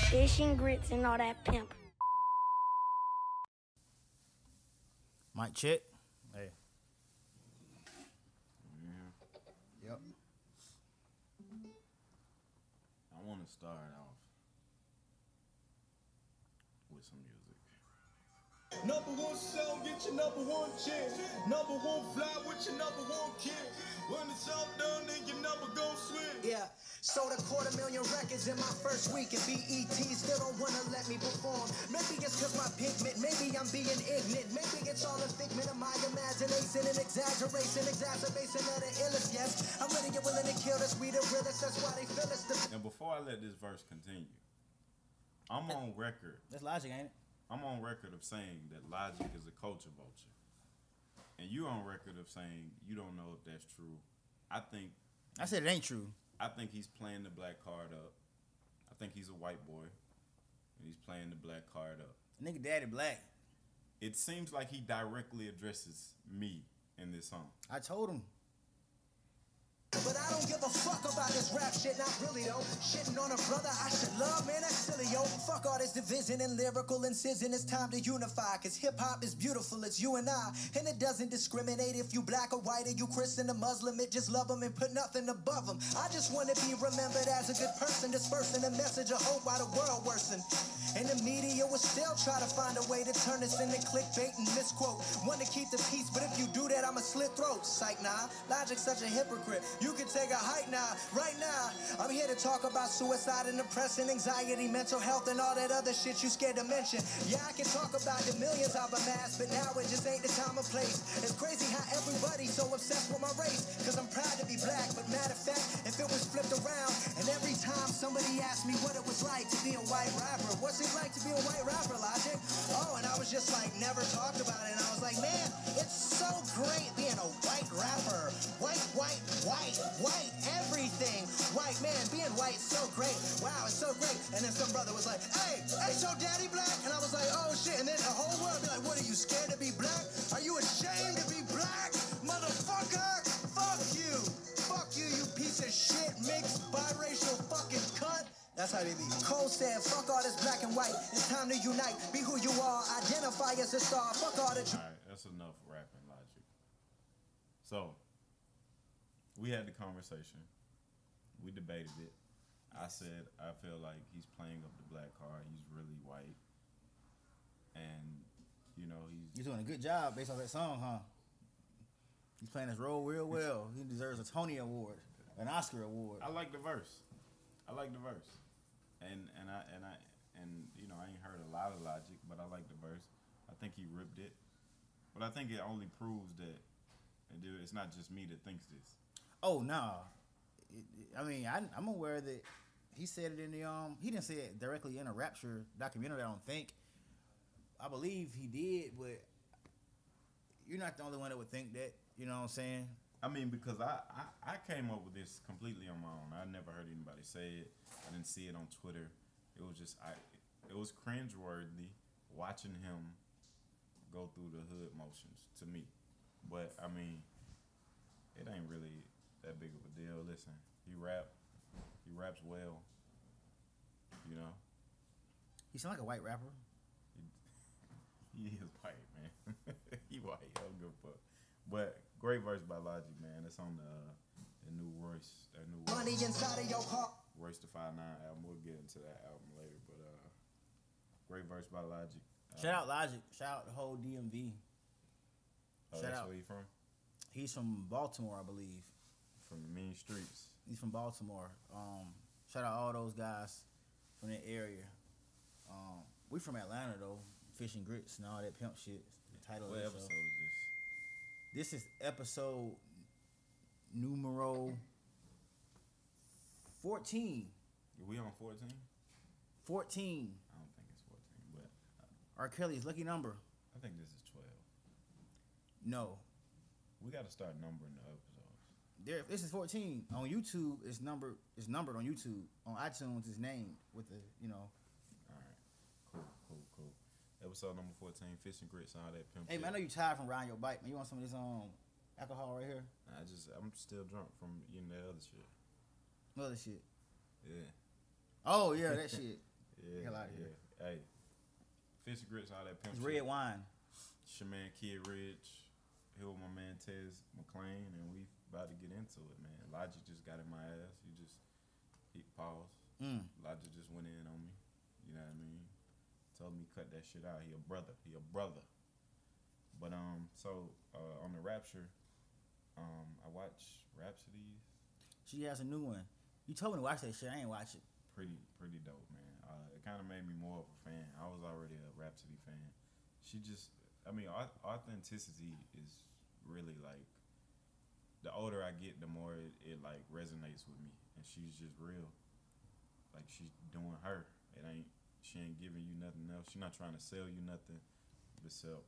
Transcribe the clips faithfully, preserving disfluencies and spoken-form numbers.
Fish and grits and all that pimp. Mic check. Hey. Yeah. Yep. I want to start off with some music. Number one song, get your number one chick. Number one fly with your number one kid. When it's all done, then your number gon' switch. Yeah, sold a quarter million records in my first week, and B E T still don't wanna let me perform. Maybe it's cause my pigment, maybe I'm being ignorant. Maybe it's all a figment of my imagination and exaggeration, exacerbation of the illest. Yes, I'm ready and willing to kill this, we the realest, that's why they feel us. The- And before I let this verse continue, I'm on record. That's Logic, ain't it? I'm on record of saying that Logic is a culture vulture. And you on record of saying you don't know if that's true. I think I said it ain't true. I think he's playing the black card up. I think he's a white boy. And he's playing the black card up. Nigga daddy black. It seems like he directly addresses me in this song. I told him. But I don't give a fuck about this rap shit, not really though. Shitting on a brother I should love, man, that's silly, yo. Fuck all this division and lyrical incision, it's time to unify. Cause hip-hop is beautiful, it's you and I. And it doesn't discriminate if you black or white or you Christian or Muslim. It just love them and put nothing above them. I just want to be remembered as a good person, dispersing a message of hope while the world worsen. And the media will still try to find a way to turn this into clickbait and misquote. Want to keep the peace, but if you do that, I'ma slit throats. Psych, nah, Logic's such a hypocrite. You can take a hike now, right now. I'm here to talk about suicide and depression, anxiety, mental health, and all that other shit you scared to mention. Yeah, I can talk about the millions I've amassed, but now it just ain't the time or place. It's crazy how everybody's so obsessed with my race, cause I'm proud to be black, but matter of fact, if it was flipped around, and every time somebody asked me what it was like to be a white rapper, what's it like to be a white rapper, Logic? Oh, and I was just like, never talked about it, and I was like, man, it's so great being a white rapper. White, white, white, white, everything. White, man, being white, so great. Wow, it's so great. And then some brother was like, hey, hey, so daddy black? And I was like, oh shit. And then the whole world be like, what, are you scared to be black? Are you ashamed to be black? Motherfucker, fuck you. Fuck you, you piece of shit, mixed biracial fucking cunt. That's how they be. Cole said, fuck all this black and white. It's time to unite. Be who you are. Identify as a star. Fuck all the... All right, that's enough rapping, Logic. So, we had the conversation. We debated it. I said I feel like he's playing up the black card. He's really white. And, you know, he's... You're doing a good job based on that song, huh? He's playing his role real well. He deserves a Tony Award, an Oscar Award. I like the verse. I like the verse. And and I and I and you know, I ain't heard a lot of Logic, but I like the verse. I think he ripped it. But I think it only proves that, and dude, it's not just me that thinks this. Oh no, it, it, I mean I, I'm aware that he said it in the um. He didn't say it directly in a Rapture documentary. I don't think. I believe he did, but you're not the only one that would think that. You know what I'm saying? I mean, because I, I, I came up with this completely on my own. I never heard anybody say it. I didn't see it on Twitter. It was just I. It was cringeworthy watching him go through the hood motions to me. But I mean, it ain't really that big of a deal. Listen, he rap, he raps well. You know, He sound like a white rapper. he, he is white, man. He white. I don't give a fuck. But great verse by Logic, man. It's on the uh, the new Royce, that new uh, Money inside of your heart. Royce the five nine album. We'll get into that album later. But uh, great verse by Logic. Uh, Shout out Logic. Shout out the whole D M V. Oh, Shout that's out. where he from? He's from Baltimore, I believe. From the mean streets. He's from Baltimore. Um, shout out all those guys from that area. Um, we from Atlanta though. Fish and grits and all that pimp shit. The title What of the episode show. is this? This is episode numero fourteen. Are we on fourteen? fourteen. I don't think it's fourteen, but uh, R. Kelly's lucky number. I think this is twelve. No. We got to start numbering the episodes. There, this is fourteen. On YouTube, it's numbered. It's numbered on YouTube. On iTunes, it's named with the you know. All right. Cool, cool, cool. Episode number fourteen, Fish and Grits, all that pimp Hey man, I shit. know you tired from riding your bike, man. You want some of this um alcohol right here? I just, I'm still drunk from eating that other shit. What other shit? Yeah. Oh yeah, that shit. Yeah, Hell outta yeah. here. Hey, fish and grits, all that pimp It's shit. red wine. It's your man Kid Rich. Here with my man Tez McClain, and we about to get into it, man. Logic just got in my ass. He just he paused. Mm. Logic just went in on me. You know what I mean? Told me cut that shit out. He a brother. He a brother. But um, so uh, on the Rapture, um, I watch Rhapsodies. She has a new one. You told me to watch that shit. I ain't watch it. Pretty pretty dope, man. Uh, it kind of made me more of a fan. I was already a Rhapsody fan. She just, I mean, au- authenticity is really like. The older I get, the more it, it like resonates with me, and she's just real. Like she's doing her. It ain't. She ain't giving you nothing else. She's not trying to sell you nothing, but sell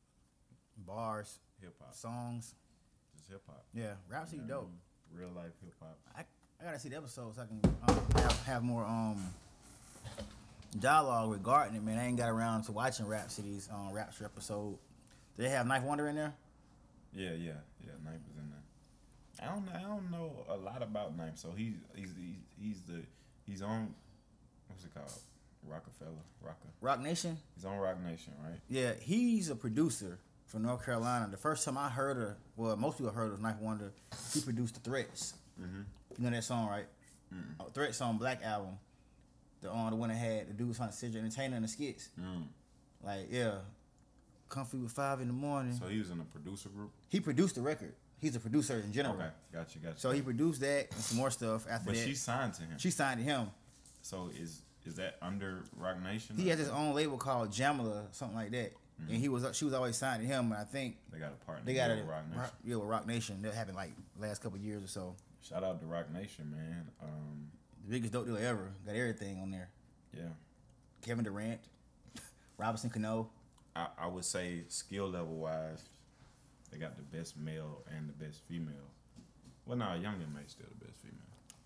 Bars, hip hop. songs. Just hip hop. Yeah, Rhapsody You know what I dope. mean? Real life hip hop. I, I gotta see the episode so I can um, have, have more um dialogue regarding it, man. I ain't got around to watching Rhapsody's um, Rapture episode. Do they have Knife Wonder in there? Yeah, yeah, yeah. Knife is in there. I don't know. I don't know a lot about Knife. So he's he's he's, he's the he's on what's it called? Rockefeller, Rocker. Rock Nation? He's on Rock Nation, right? Yeah, he's a producer from North Carolina. The first time I heard her, well, most people heard of Knife Wonder, he produced the Threats. Mm-hmm. You know that song, right? Mm. Uh, Threats song, Black Album. The um, the one that had the dude was trying to Cedric Entertainer in the skits. Mm. Like, yeah, Comfy with Five in the morning. So he was in a producer group. He produced the record. He's a producer in general. Okay, gotcha, gotcha. So he produced that and some more stuff after but that. she signed to him. She signed to him. So is is that under Rock Nation? He or- has his own label called Jamila, something like that. Mm-hmm. And he was she was always signed to him. And I think They got a partner. they got with a Rock Nation. Rock, yeah, with Rock Nation. That happened like last couple of years or so. Shout out to Rock Nation, man. Um, The biggest dope deal ever. Got everything on there. yeah, Kevin Durant, Robinson Cano. I, I would say skill level wise, they got the best male and the best female. Well, no, Youngin May still the best female.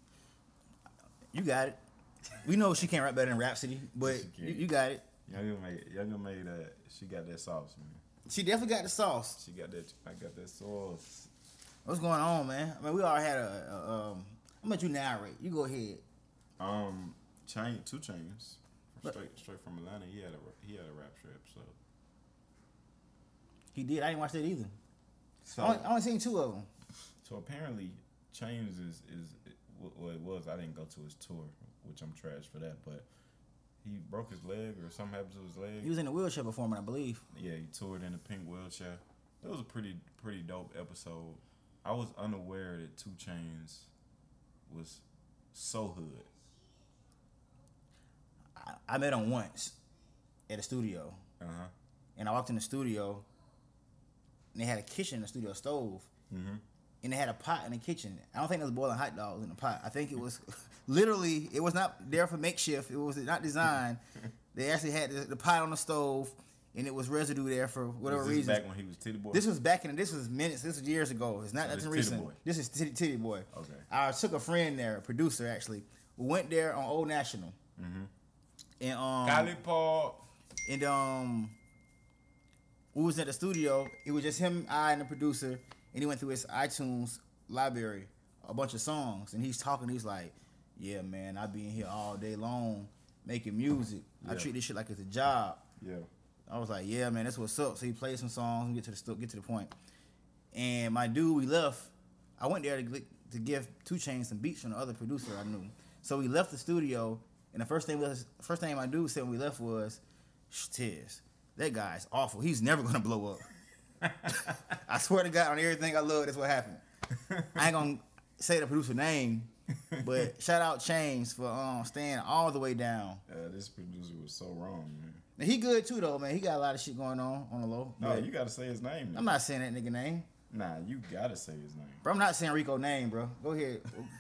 You got it. We know she can't rap better than Rhapsody, but She can. you, you got it. Youngin May, Youngin May, that she got that sauce, man. She definitely got the sauce. She got that. I got that sauce. What's going on, man? I mean, we all had a. a um, I'm gonna let you narrate. You go ahead. Um, Chain, Two Chains, But- straight straight from Atlanta. He had a he had a Rapture episode. He did. I didn't watch that either. So I only, I only seen two of them. so apparently Chains is is well it was. I didn't go to his tour, which I'm trash for that, but. He broke his leg or something happened to his leg. He was in a wheelchair performing, I believe. Yeah, he toured in a pink wheelchair. That was a pretty pretty dope episode. I was unaware that Two Chains was so hood. I, I met him once at a studio, Uh huh. and I walked in the studio, and they had a kitchen in the studio, a stove, Mm-hmm. and they had a pot in the kitchen. I don't think there was boiling hot dogs in the pot. I think it was literally, it was not there for makeshift. It was not designed. They actually had the, the pot on the stove, and it was residue there for whatever was this reason. back when he was Titty Boy? This was back in. This was minutes. This was years ago. It's not So this nothing Titty recent. Boy. This is Titty, Titty Boy. Okay. I took a friend there, a producer actually. We went there on Old National, Mm-hmm. and um, Cali Paul. and um, we was at the studio. It was just him, I, and the producer, and he went through his iTunes library, a bunch of songs, and he's talking. He's like, "Yeah, man, I be in here all day long making music. I Yeah. treat this shit like it's a job." Yeah. I was like, "Yeah, man, that's what's up." So he played some songs and get to the sto- get to the point. And my dude, we left. I went there to gl- to give Two Chainz some beats from the other producer I knew. So we left the studio, and the first thing was first thing my dude said when we left was, "Tiz, that guy's awful. He's never gonna blow up." I swear to God, on everything I love, that's what happened. I ain't gonna say the producer name, but shout out Chainz for um staying all the way down. Uh, this producer was so wrong, man. And he good too though, man. He got a lot of shit going on on the low. No, but you gotta say his name. Now. I'm not saying that nigga name. Nah, you gotta say his name. Bro, I'm not saying Rico name, bro. Go ahead.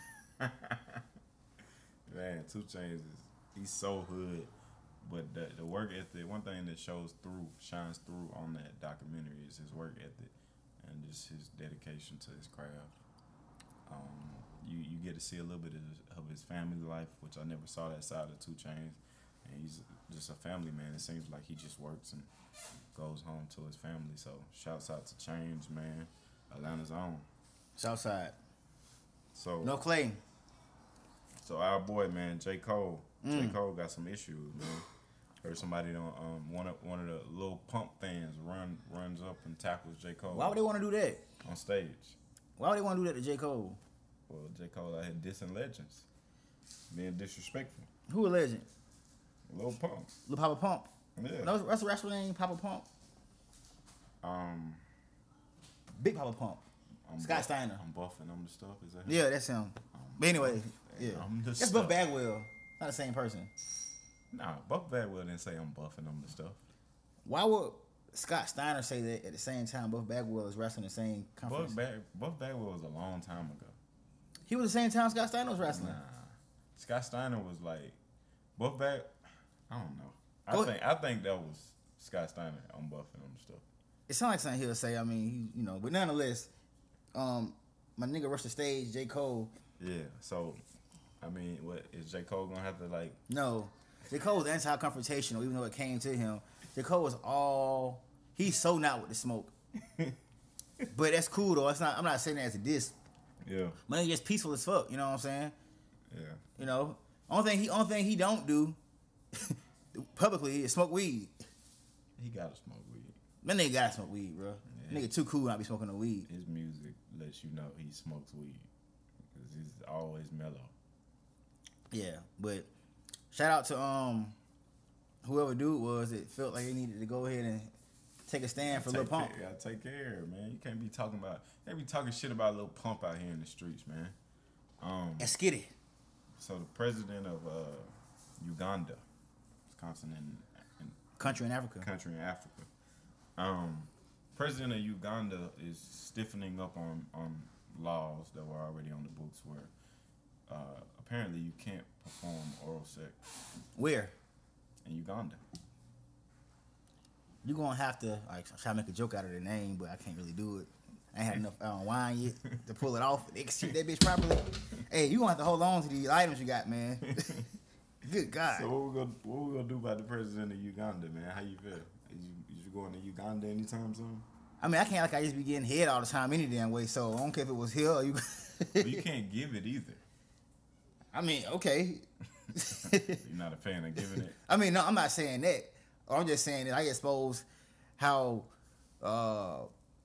Man, Two Chainz is he's so hood, but the the work ethic. One thing that shows through, shines through on that documentary is his work ethic and just his dedication to his craft. Um, you you get to see a little bit of his, of his family life, which I never saw that side of Two Chainz. And he's just a family man. It seems like he just works and goes home to his family. So shouts out to Chainz, man, Atlanta's own. Southside. So No Clay. So our boy, man, J. Cole, J. Mm. Cole got some issues, man. Heard somebody on um one of one of the Lil Pump fans run runs up and tackles J. Cole. Why would they want to do that? On stage? Why would they want to do that to J. Cole? Well, J. Cole out here dissing legends, being disrespectful. Who a legend? Lil Pump. Lil Papa Pump. Yeah. No, that's the wrestler name, Papa Pump. Um. Big Papa Pump. I'm Scott buff- Steiner. I'm buffing on the stuff. Is that him? Yeah, that's him. But anyway, yeah. I'm the That's stuff. Buff Bagwell. Not the same person. Nah, Buff Bagwell didn't say I'm buffing on the stuff. Why would Scott Steiner say that at the same time Buff Bagwell is wrestling the same Buff, conference? Bag- Buff Bagwell was a long time ago. He was the same time Scott Steiner was wrestling. Nah, Scott Steiner was like Buff Bag. I don't know. I Go- think I think that was Scott Steiner on buffing on the stuff. It sounds like something he'll say. I mean, he, you know, but nonetheless, um, my nigga rushed the stage, J. Cole. Yeah. So, I mean, what is J. Cole gonna have to like? No, J. Cole was anti-confrontational, even though it came to him. J. Cole was all he's so not with the smoke. But that's cool though. It's not. I'm not saying that as a diss. Yeah. My nigga just peaceful as fuck. You know what I'm saying? Yeah. You know, only thing he only thing he don't do publicly is smoke weed. He gotta smoke weed. That nigga gotta smoke weed, bro. Yeah. Nigga too cool not be smoking no weed. His music lets you know he smokes weed because he's always mellow. Yeah, but shout out to um whoever dude was that felt like they needed to go ahead and take a stand for Lil Take Pump. care- You gotta take care, man. You can't be talking about, you can't be talking shit about Lil Pump out here in the streets, man. Um, And skitty. so the president of uh, Uganda, Wisconsin, and, and Country in Africa. country in Africa, um, president of Uganda is stiffening up on on laws that were already on the books where uh, apparently you can't perform oral sex Where? in Uganda. You gonna have to like try to make a joke out of the name, but I can't really do it. I ain't had enough uh, wine yet to pull it off. Execute that bitch properly. Hey, you gonna have to hold on to these items you got, man. Good God. So what we gonna what we gonna do about the president of Uganda, man? How you feel? Is you is you going to Uganda anytime soon? I mean, I can't like I just be getting head all the time any damn way. So I don't care if it was here or you. Well, you can't give it either. I mean, okay. You're not a fan of giving it. I mean, no, I'm not saying that. I'm just saying that I expose how uh,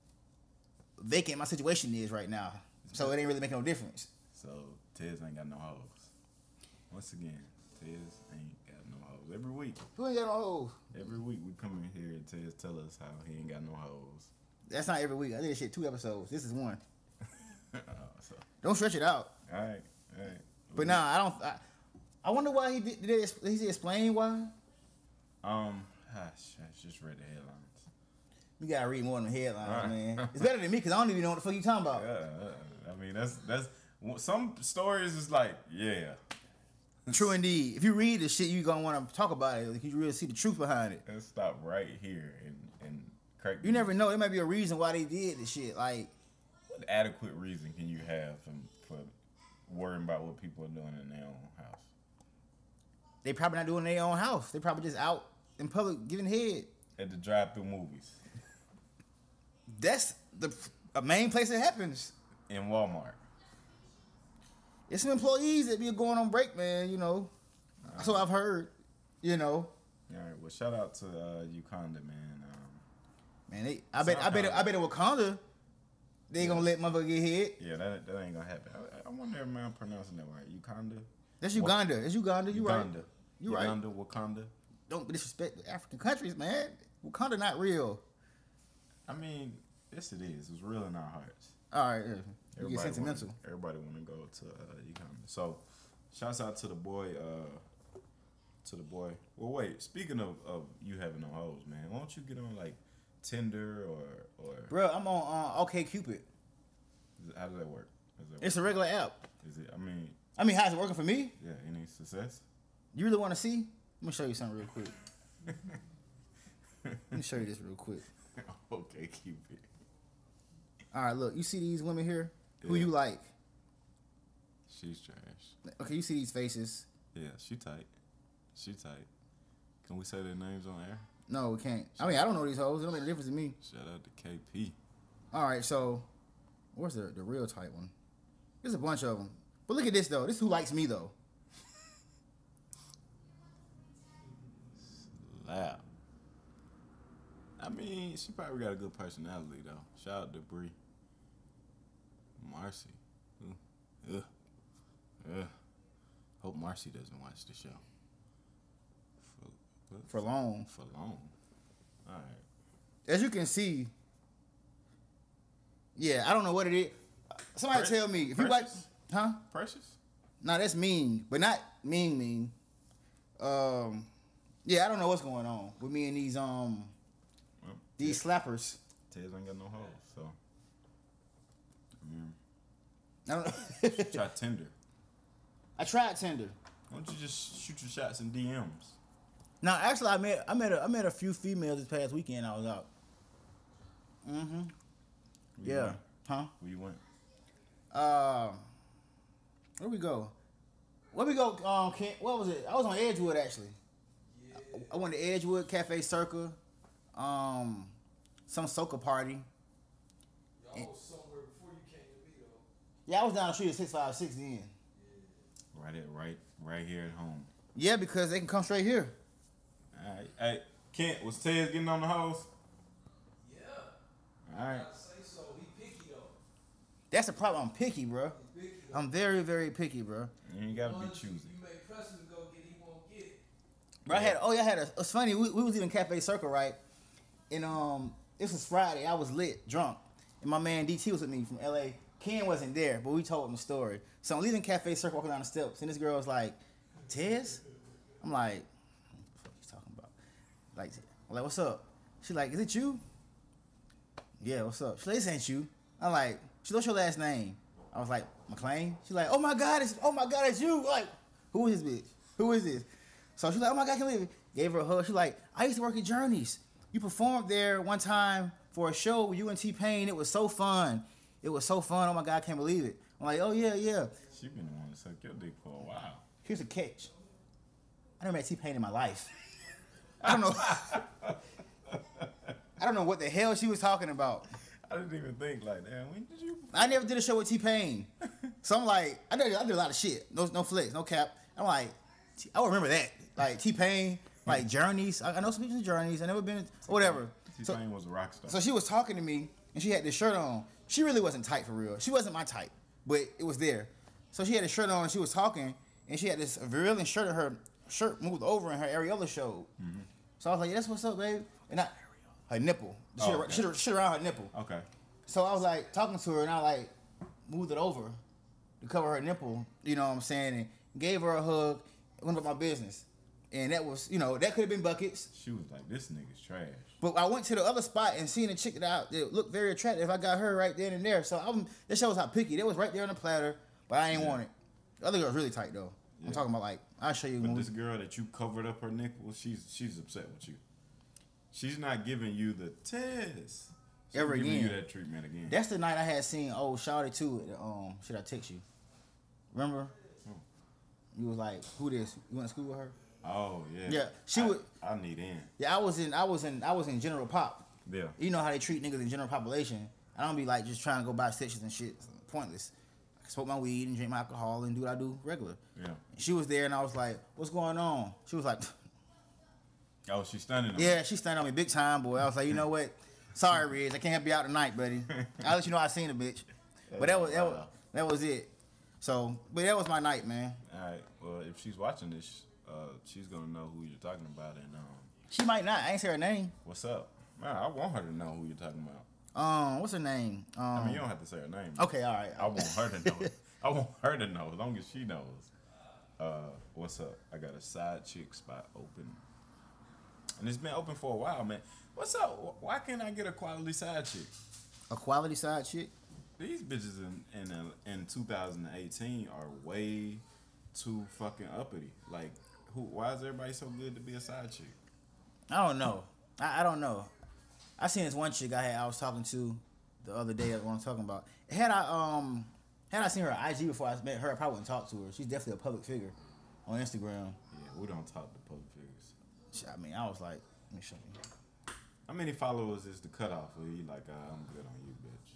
vacant my situation is right now. So it ain't really making no difference. So Tez ain't got no hoes. Once again, Tez ain't got no hoes. Every week, Who ain't got no hoes? every week we come in here and Tez tell us how he ain't got no hoes. That's not every week. I did this shit two episodes. This is one. Uh, so, Don't stretch it out. all right, all right. But nah, I don't. I, I wonder why he did. Did, they, did he explain why? Um, gosh, I just read the headlines. You gotta read more than the headlines, Right. man. It's better than me because I don't even know what the fuck you talking about. Yeah, uh, I mean that's that's some stories is like yeah. True indeed. If you read the shit, you gonna want to talk about it. Like, you really see the truth behind it. Let's stop right here and and crack. You never know. There might be a reason why they did the shit. Like, What adequate reason can you have for, for worrying about what people are doing in their own house? they probably not doing it in their own house. They probably just out in public giving head. At the drive-through movies, That's the a main place it happens. in Walmart. It's some employees that be going on break, man. You know, that's what I've heard. You know, All right. Well, shout out to uh, Uganda, man. Um, man. They, I bet. I bet. I bet in Wakanda, they gonna let motherfucker get hit. yeah, that that ain't gonna happen. I, I wonder if I'm pronouncing that right. Uganda. That's Uganda. It's Uganda. You right. Uganda. You right. Uganda, Wakanda. Don't disrespect the African countries, man. Wakanda not real. I mean, yes, it is. It's real in our hearts. All right, yeah. You get Everybody sentimental. Wanna, everybody want to go to uh, Uganda. So, shouts out to the boy. Uh, to the boy. Well, wait. Speaking of, of you having no hoes, man, why don't you get on like Tinder or or Bro, I'm on uh, OK Cupid. is it- how does that work? Is it, It's a regular app. is it? I mean, I mean, how's it working for me? yeah. Any success? You really want to see? Let me show you something real quick. Let me show you this real quick. Okay, Cupid. All right, look. You see these women here? Who Yeah. you like? She's trash. Okay, you see these faces? Yeah, she tight. She tight. Can we say their names on air? No, we can't. I mean, I don't know these hoes. It don't make a difference to me. Shout out to K P. All right, so where's the the real tight one? There's a bunch of them. But look at this though. This is who likes me though. slap. I mean, she probably got a good personality though. Shout out to Bree. Marcy. Ooh. Ugh. Ugh. Hope Marcy doesn't watch the show. For, what? For long. For long. All right. As you can see, yeah, I don't know what it is. Somebody Pre- tell me if you like, Precious? huh? Precious? No, that's mean, but not mean mean. Um, yeah, I don't know what's going on with me and these um Well, these slappers. Tez ain't got no hoes, so. Mm. I don't know. Try Tinder. I tried Tinder. Why don't you just shoot your shots in D Ms? No, actually, I met I met a, I met a few females this past weekend. I was out. Mm-hmm. Where you Yeah. went? Huh? Where you went? Um. Where we go? Where we go? Um. Kent, what was it? I was on Edgewood actually. I, I went to Edgewood Cafe Circa. Um. Some soca party. Y'all was somewhere before you came to me though. Yeah, I was down the street at six five six then. Right at right right here at home. Yeah, because they can come straight here. All right. Hey, Kent, was Tez getting on the house? Yeah. All right. I say so. He picky though. That's the problem. I'm picky, bro. He picky though. I'm very, very picky, bro. You ain't gotta be Ones choosy. You made Preston go get, he won't get it. Bro, I had oh yeah, I had a. It's funny. We, we was even Cafe Circle, right? And um, this was Friday. I was lit, drunk, and my man D T was with me from L A. Ken wasn't there, but we told him the story. So I'm leaving Cafe Circle, walking down the steps, and this girl was like, "Tez," I'm like, "What the fuck you talking about?" Like, I'm like, "What's up?" She like, "Is it you?" Yeah, what's up? She like, "This ain't you." I'm like, "She what's your last name?" I was like, "McLean." She like, "Oh my god, it's oh my god, it's you!" Like, who is this bitch? Who is this? So she's like, "Oh my god, I can't believe it." Gave her a hug. She like, "I used to work at Journeys. You performed there one time for a show with you and T-Pain. It was so fun. It was so fun. Oh my god, I can't believe it." I'm like, "Oh yeah, yeah." She been the one to suck your dick for a while. Here's the catch. I never met T-Pain in my life. I don't know. I don't know what the hell she was talking about. I didn't even think like that. When did you? I never did a show with T-Pain. So I'm like, I did, I did a lot of shit. No, no flex, no cap. I'm like, T- I would remember that. Like T-Pain, like Journeys. I, I know some people in Journeys. I never been, whatever. So, T-Pain was a rock star. so she was talking to me, and she had this shirt on. She really wasn't tight for real. She wasn't my type, but it was there. So she had a shirt on, and she was talking, and she had this virilent shirt, and her shirt moved over, and her areola showed. Mm-hmm. So I was like, yeah, "That's what's up, babe." And I, her nipple, the shit, Oh, okay. shit, shit around her nipple. Okay. So I was like talking to her, and I like moved it over to cover her nipple. You know what I'm saying? And gave her a hug. Went about my business, and that was, you know, that could have been buckets. She was like, "This nigga's trash." But I went to the other spot and seen a chick that, I, that looked very attractive. I got her right then and there. So I'm, that shows how picky. That was right there on the platter, but I ain't Yeah. want it. The other girl's really tight though. Yeah. I'm talking about like, I'll show you. But when we- this girl that you covered up her nipple, she's she's upset with you. She's not giving you the test. She's Ever giving again. you that treatment again. That's the night I had seen old Shawty too. At, um, should I text you? Remember? You was like, "Who this? You went to school with her?" Oh yeah. Yeah, she I, would- I need in. Yeah, I was in. I was in. I was in general pop. Yeah. You know how they treat niggas in general population. I don't be like just trying to go buy stitches and shit. It's pointless. I can smoke my weed and drink my alcohol and do what I do regular. Yeah. She was there and I was like, "What's going on?" She was like, Oh, she's standing. on "Yeah," she standing on me big time, boy. I was like, "You know what? Sorry, Riz, I can't help you out tonight, buddy. I'll let you know I seen a bitch." But that was that was, that was it. So, but that was my night, man. All right. Well, if she's watching this, uh, she's gonna know who you're talking about. And um, She might not. I ain't say her name. what's up? Man, I want her to know who you're talking about. Um, what's her name? Um, I mean, you don't have to say her name. okay, all right. I want her to know. I want her to know as long as she knows. Uh, what's up? I got a side chick spot open, and it's been open for a while, man. What's up? Wh- Why can't I get a quality side chick? A quality side chick. These bitches in in, uh, in two thousand eighteen are way too fucking uppity. Like, who? Why is everybody so good to be a side chick? I don't know. I, I don't know. I seen this one chick I had I was talking to the other day. What I'm talking about. Had I um had I seen her on I G before I met her, I probably wouldn't talk to her. She's definitely a public figure on Instagram. Yeah, we don't talk to public figures. She- I mean, I was like, let me show you. How many followers is the cutoff? Where you like, uh, I'm good on you, bitch.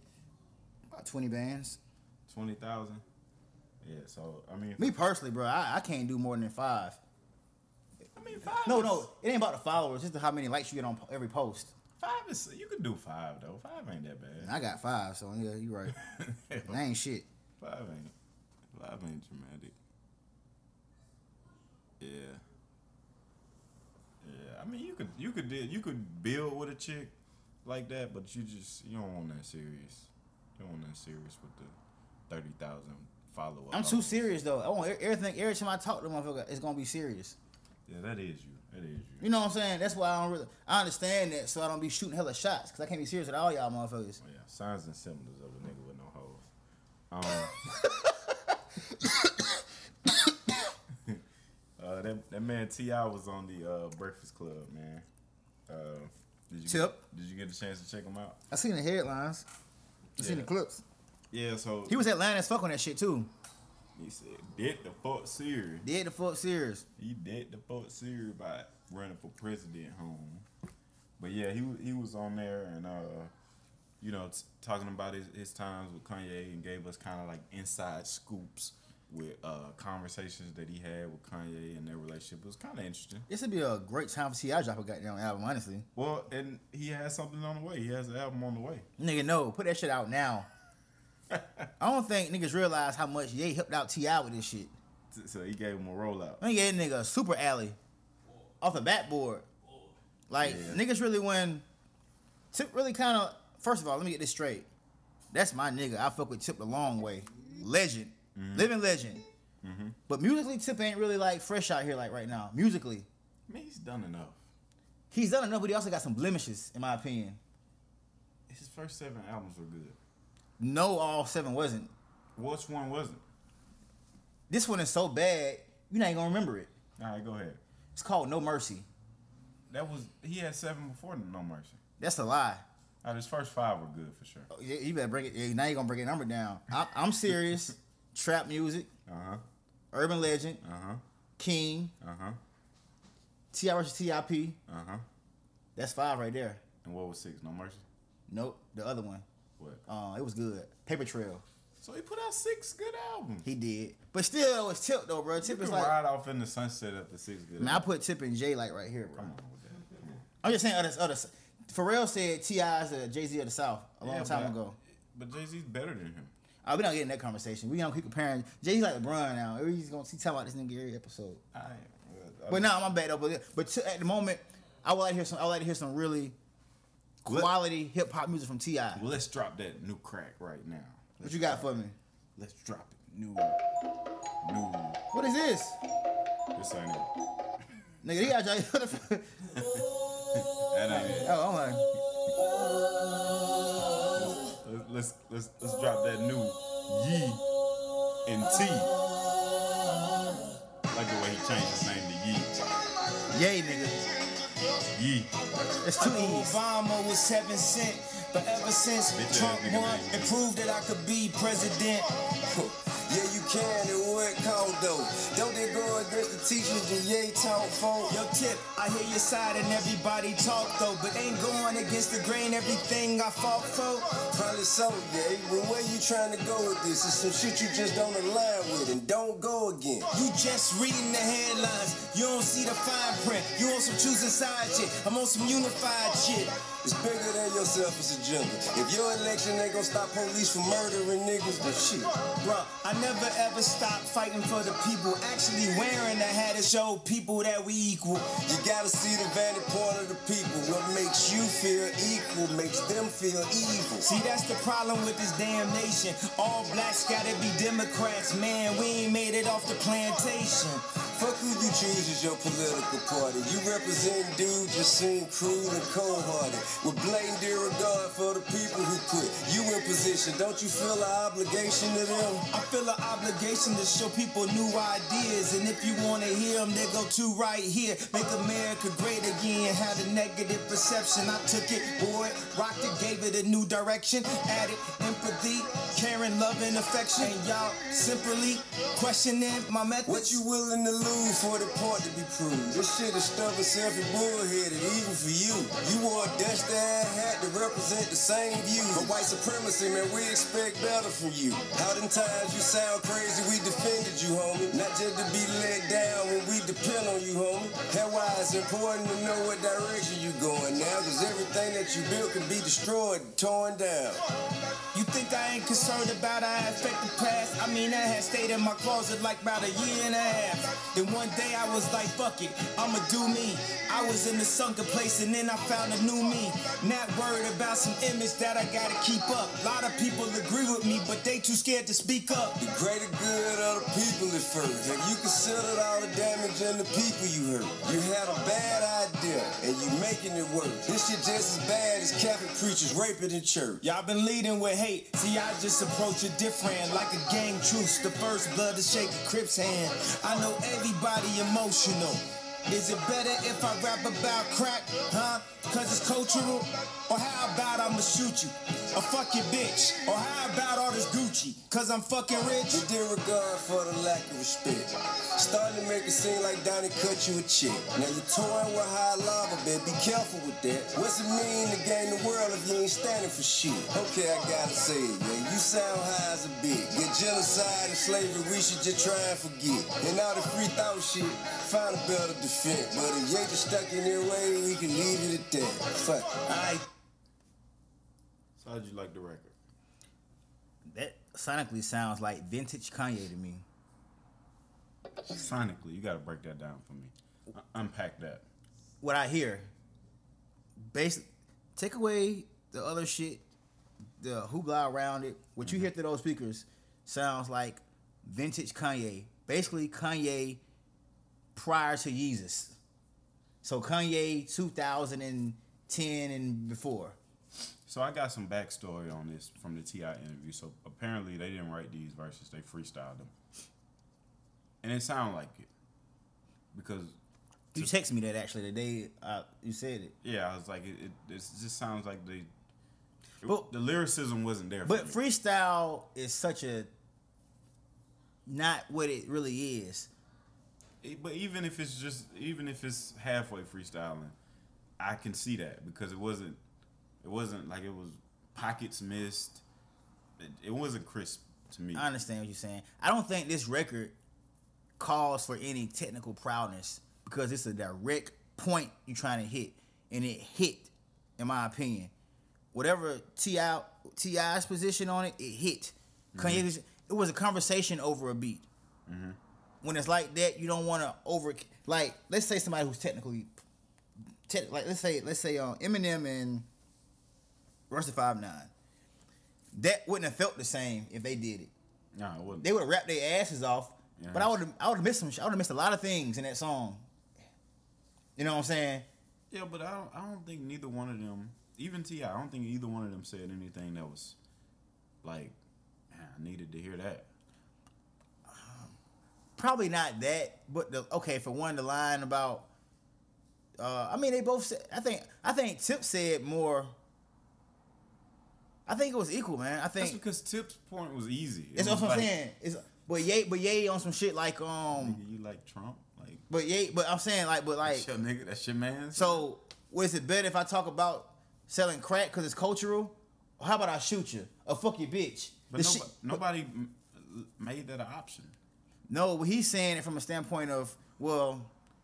About twenty bands. Twenty thousand. Yeah. So I mean, Me personally, bro, I, I can't do more than five. I mean, If No, no, it ain't about the followers. It's just how many likes you get on po- every post. Five is you could do five though. Five ain't that bad. I got five, so yeah, you right. That ain't shit. Five ain't. Five ain't dramatic. Yeah. Yeah. I mean, you could you could you could build with a chick like that, but you just you don't want that serious. You don't want that serious with the thirty thousand followers. I'm too serious though. I want everything. Every time I talk to a motherfucker, it's gonna be serious. Yeah, that is you. That is you. You know what I'm saying? That's why I don't really. I understand that, so I don't be shooting hella shots, cause I can't be serious with all y'all motherfuckers. Oh, yeah, signs and symbols of a nigga with no hoes. Um, uh, that that man T I was on the uh, Breakfast Club, man. Uh, did you Tip. Get, did you get a chance to check him out? I seen the headlines. I seen Yeah. the clips. Yeah, so He was at Atlanta as fuck on that shit too. He said, "Dead the fuck serious." Dead the fuck serious. He dead the fuck serious about running for president home. But yeah, he he was on there and uh, you know, t- talking about his, his times with Kanye and gave us kind of like inside scoops with uh, conversations that he had with Kanye and their relationship. It was kind of interesting. This would be a great time for T I drop a goddamn album, honestly. Well, and he has something on the way. He has an album on the way. Nigga, no, put that shit out now. I don't think niggas realize how much Ye helped out T I with this shit. So he gave him a rollout. I gave that nigga a super alley off the backboard. Like, Yeah. niggas really when Tip really kind of, first of all, let me get this straight. That's my nigga. I fuck with Tip the long way. Legend. Mm-hmm. Living legend. Mm-hmm. But musically, Tip ain't really like fresh out here like right now. Musically. I mean, he's done enough. He's done enough, but he also got some blemishes, in my opinion. His first seven albums were good. No, all seven wasn't. Which one wasn't? This one is so bad, you're not even gonna remember it. All right, go ahead. It's called No Mercy. That was he had seven before No Mercy. That's a lie. All right, his first five were good for sure. Oh, yeah, you better break it. Yeah, now you're gonna break your number down. I, I'm serious. Trap music, Uh huh. Urban Legend, Uh huh. King, Uh huh. T I versus T I P. Uh huh. That's five right there. And what was six? No Mercy. Nope, the other one. What? Uh, it was good. Paper Trail. So he put out six good albums. He did, but still, it's Tip though, bro. You Tip can is like, ride off in the sunset after six good. man, I albums. put Tip and Jay like right here, bro. Come on with that. Come on. I'm just saying, other, other. Pharrell said T I is the Jay Z of the South a long Yeah, time but- ago. But Jay Z's better than him. Uh, we don't get in that conversation. We don't keep comparing. Jay Z's like LeBron now. Everybody's gonna see talking about this nigga every episode. I, I, But no, my bad though. But, but to, at the moment, I would like to hear some. I would like to hear some really quality hip hop music from T I. Well, let's drop that new crack right now. What Let's you got drop for it. me? Let's drop it. New. New. What is this? This ain't it. Nigga, he got y'all. That ain't it. Oh, I'm like, Let's let's let's drop that new Yee and T. Like the way he changed his name to Yee. yay, nigga. Yee. It's two I know E's. Obama was heaven sent, but ever since Bitch Trump ass nigga won name. and proved that I could be president. Yeah, you can, it would count though. Don't they go against the teachers and yay talk for? Yo, Tip, I hear your side and everybody talk though, but ain't going against the grain everything I fought for. Probably so, yeah, but where you trying to go with this? It's some shit you just don't align with and don't go again. You just reading the headlines, you don't see the fine print. You on some choosing side shit, I'm on some unified shit. It's bigger than your selfish agenda. If your election ain't gonna stop police from murdering niggas, then shit. Bruh, I never ever stop fighting for the people. Actually wearing a hat to show people that we equal. You gotta see the vantage point of the people. What makes you feel equal makes them feel evil. See, that's the problem with this damn nation. All blacks gotta be Democrats, man. We ain't made it off the plantation. Fuck who you choose as your political party. You represent dudes just seem crude and cold-hearted. With blatant disregard for the people who put you in position. Don't you feel an obligation to them? I feel an obligation to show people new ideas. And if you want to hear them, they go to right here. Make America great again. Had a negative perception. I took it, boy, rocked it, gave it a new direction. Added empathy, caring, love, and affection. And y'all simply questioning my method. What you willing to lose lose for the point to be proved. This shit is stubborn, selfish, bullheaded, even for you. You wore a dusty ass hat to represent the same views. For white supremacy, man, we expect better from you. How them times you sound crazy, we defended you, homie. Not just to be let down when we depend on you, homie. That's why it's important to know what direction you going now, cause everything that you built can be destroyed, torn down. You think I ain't concerned about how I affect the past? I mean, I had stayed in my closet like about a year and a half. Then one day I was like, fuck it, I'ma do me. I was in the sunken place and then I found a new me. Not worried about some image that I gotta keep up. A lot of people agree with me, but they too scared to speak up. The greater good of the people at first. Have you considered all the damage and the people you hurt? You had a bad idea and you making it work. This shit just as bad as Catholic preachers raping in church. Y'all been leading with hate. See, I just approach it different, like a gang truce. The first blood to shake a Crip's hand. I know everybody emotional. Is it better if I rap about crack, huh? Cause it's cultural? Or how about I'ma shoot you? Or fuck your bitch? Or how about all this Gucci? Cause I'm fucking rich? You did regard for the lack of respect. Starting to make it seem like Donnie cut you a check. Now you're toying with high lava, babe. Be careful with that. What's it mean to gain the world if you ain't standing for shit? Okay, I gotta say it, man. You sound high as a bitch. Get genocide and slavery, we should just try and forget. And all the free thought shit, find a better defense. But if you just stuck in their way, we can leave it at that. Fuck. Alright. So how'd you like the record? That sonically sounds like vintage Kanye to me. Sonically, you gotta break that down for me. Uh, unpack that. What I hear, basic, take away the other shit, the hoopla around it. What mm-hmm. you hear through those speakers sounds like vintage Kanye. Basically, Kanye prior to Yeezus. So Kanye two thousand ten and before. So I got some backstory on this from the T I interview. So apparently they didn't write these verses; they freestyled them, and it sounded like it because you texted me that actually the day uh, you said it. Yeah, I was like, it, it, it just sounds like they. It, but, the lyricism wasn't there. But for me. Freestyle is such a not what it really is. It, but even if it's just, even if it's halfway freestyling, I can see that because it wasn't. It wasn't like it was pockets missed. It, it wasn't crisp to me. I understand what you're saying. I don't think this record calls for any technical prowess because it's a direct point you're trying to hit, and it hit, in my opinion. Whatever T I T.I.'s position on it, it hit. Mm-hmm. Kanye, it was a conversation over a beat. Mm-hmm. When it's like that, you don't want to over like. Let's say somebody who's technically, te- like let's say let's say um, Eminem and Royce da five nine. That wouldn't have felt the same if they did it. No, it wouldn't. They would have rapped their asses off, yeah, but I would have I would have missed some. I would have missed a lot of things in that song. You know what I'm saying? Yeah, but I don't. I don't think neither one of them, even T I, I don't think either one of them said anything that was like, man, I needed to hear that. Um, probably not that, but the, okay, for one, the line about. Uh, I mean, they both said. I think. I think Tip said more. I think it was equal, man. I think that's because Tip's point was easy. It That's was what I'm like, saying. It's but Ye, but Ye on some shit like um. Nigga, you like Trump, like. But Ye, but I'm saying like, but like. That's your nigga. That's your man. So, was it better if I talk about selling crack because it's cultural, or how about I shoot you or fuck your bitch? But nobody, shit, nobody but, made that an option. No, but he's saying it from a standpoint of well.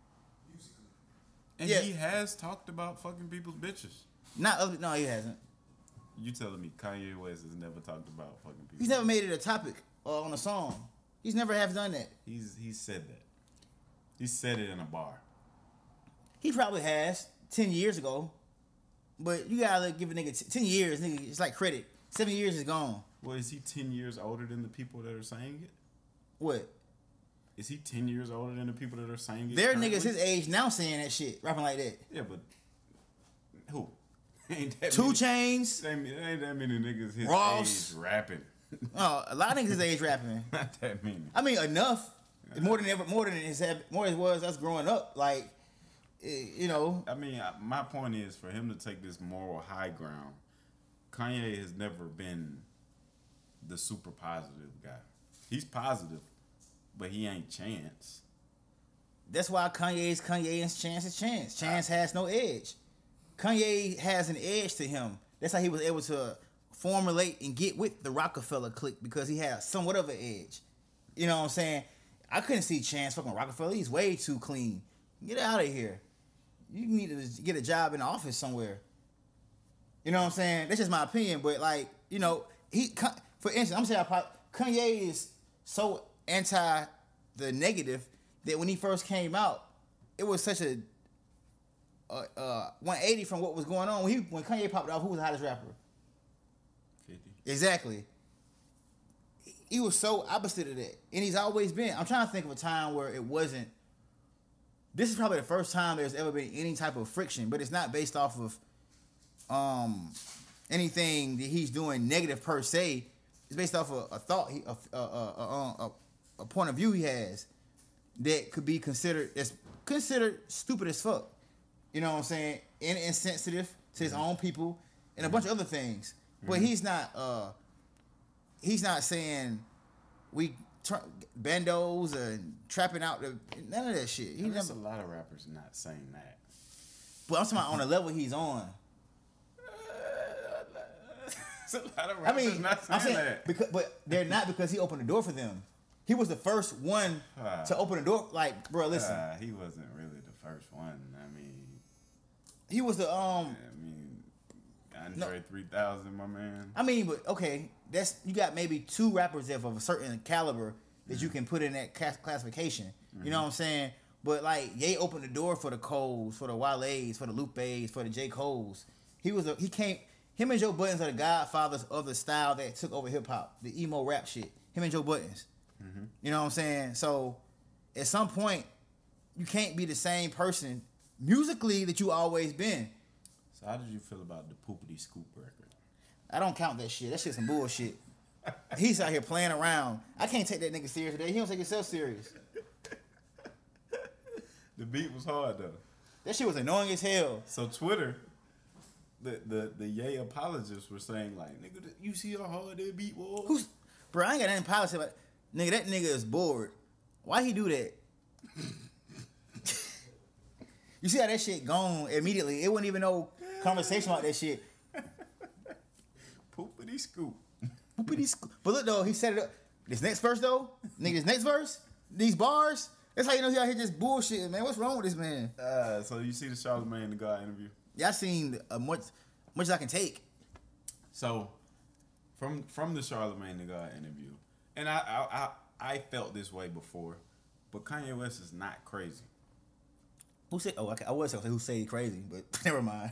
And yeah. he has talked about fucking people's bitches. Not no, he hasn't. You telling me Kanye West has never talked about fucking people? He's never made it a topic uh, on a song. He's never have done that. He's he said that. He said it in a bar. He probably has ten years ago, but you gotta give a nigga t- ten years. Nigga, it's like credit. Seven years is gone. Well, is he ten years older than the people that are saying it? What? Is he ten years older than the people that are saying it? There are currently? niggas his age now saying that shit, rapping like that. Yeah, but who? Ain't that Two many, Chains. Ain't, ain't that many niggas his Ross. age rapping. Oh, a lot of niggas his age rapping. Not that many. I mean, enough. More than ever, more than his, more than it was us growing up. Like, you know. I mean, my point is for him to take this moral high ground. Kanye has never been the super positive guy. He's positive, but he ain't Chance. that's why Kanye is Kanye and Chance is Chance. Chance has no edge. Kanye has an edge to him. That's how he was able to formulate and get with the Rockefeller clique because he had somewhat of an edge. You know what I'm saying? I couldn't see Chance fucking Rockefeller. He's way too clean. Get out of here. You need to get a job in the office somewhere. You know what I'm saying? That's just my opinion. But like, you know, he for instance, I'm saying Kanye is so anti the negative that when he first came out, it was such a uh, uh, one eighty from what was going on when he when Kanye popped off. Who was the hottest rapper? fifty. Exactly. He was so opposite of that, and he's always been. I'm trying to think of a time where it wasn't. This is probably the first time there's ever been any type of friction, but it's not based off of um anything that he's doing negative per se. It's based off of a thought, he, a, a, a, a, a point of view he has that could be considered as considered stupid as fuck. You know what I'm saying? And insensitive to his own people and a bunch of other things. Mm-hmm. But he's not. Uh, he's not saying we tur- bandos and trapping out the none of that shit. He There's never. a lot of rappers not saying that. But I'm talking about on the level he's on. There's a lot of I rappers mean, not saying, I'm saying that. because, but they're not because he opened the door for them. He was the first one Ah. to open the door. Like, bro, listen, Uh, he wasn't really the first one. I mean, he was the um. I mean, Andre three thousand, my man. I mean, but okay, that's you got maybe two rappers that of a certain caliber that you can put in that class- classification. You know what I'm saying? But like, Ye opened the door for the Coles, for the Wale's, for the Lupe's, for the J. Cole's. He was a, he came. Him and Joe Buttons are the godfathers of the style that took over hip hop, the emo rap shit. Him and Joe Buttons. Mm-hmm. You know what I'm saying? So at some point, you can't be the same person musically that you always been. So how did you feel about the Poopity Scoop record? I don't count that shit. That shit's some bullshit. He's out here playing around. I can't take that nigga serious today. He don't take himself serious. The beat was hard though. That shit was annoying as hell. So Twitter, the the the Ye apologists were saying like, nigga, you see how hard that beat was? Who's, bro, I ain't got nothing policy about nigga, that nigga is bored. Why he do that? You see how that shit gone immediately. It wasn't even no conversation about that shit. Poopity Scoop. Poopity sc- But look though, he set it up. This next verse though, nigga, this next verse, these bars, that's how you know he out here just bullshit, man. What's wrong with this man? Uh, so you see the Charlamagne the God interview? Yeah, I seen uh, much, much as I can take. So from from the Charlamagne the God interview, and I I I, I felt this way before, but Kanye West is not crazy. Who said? Oh, I, I was gonna say who said he crazy, but never mind.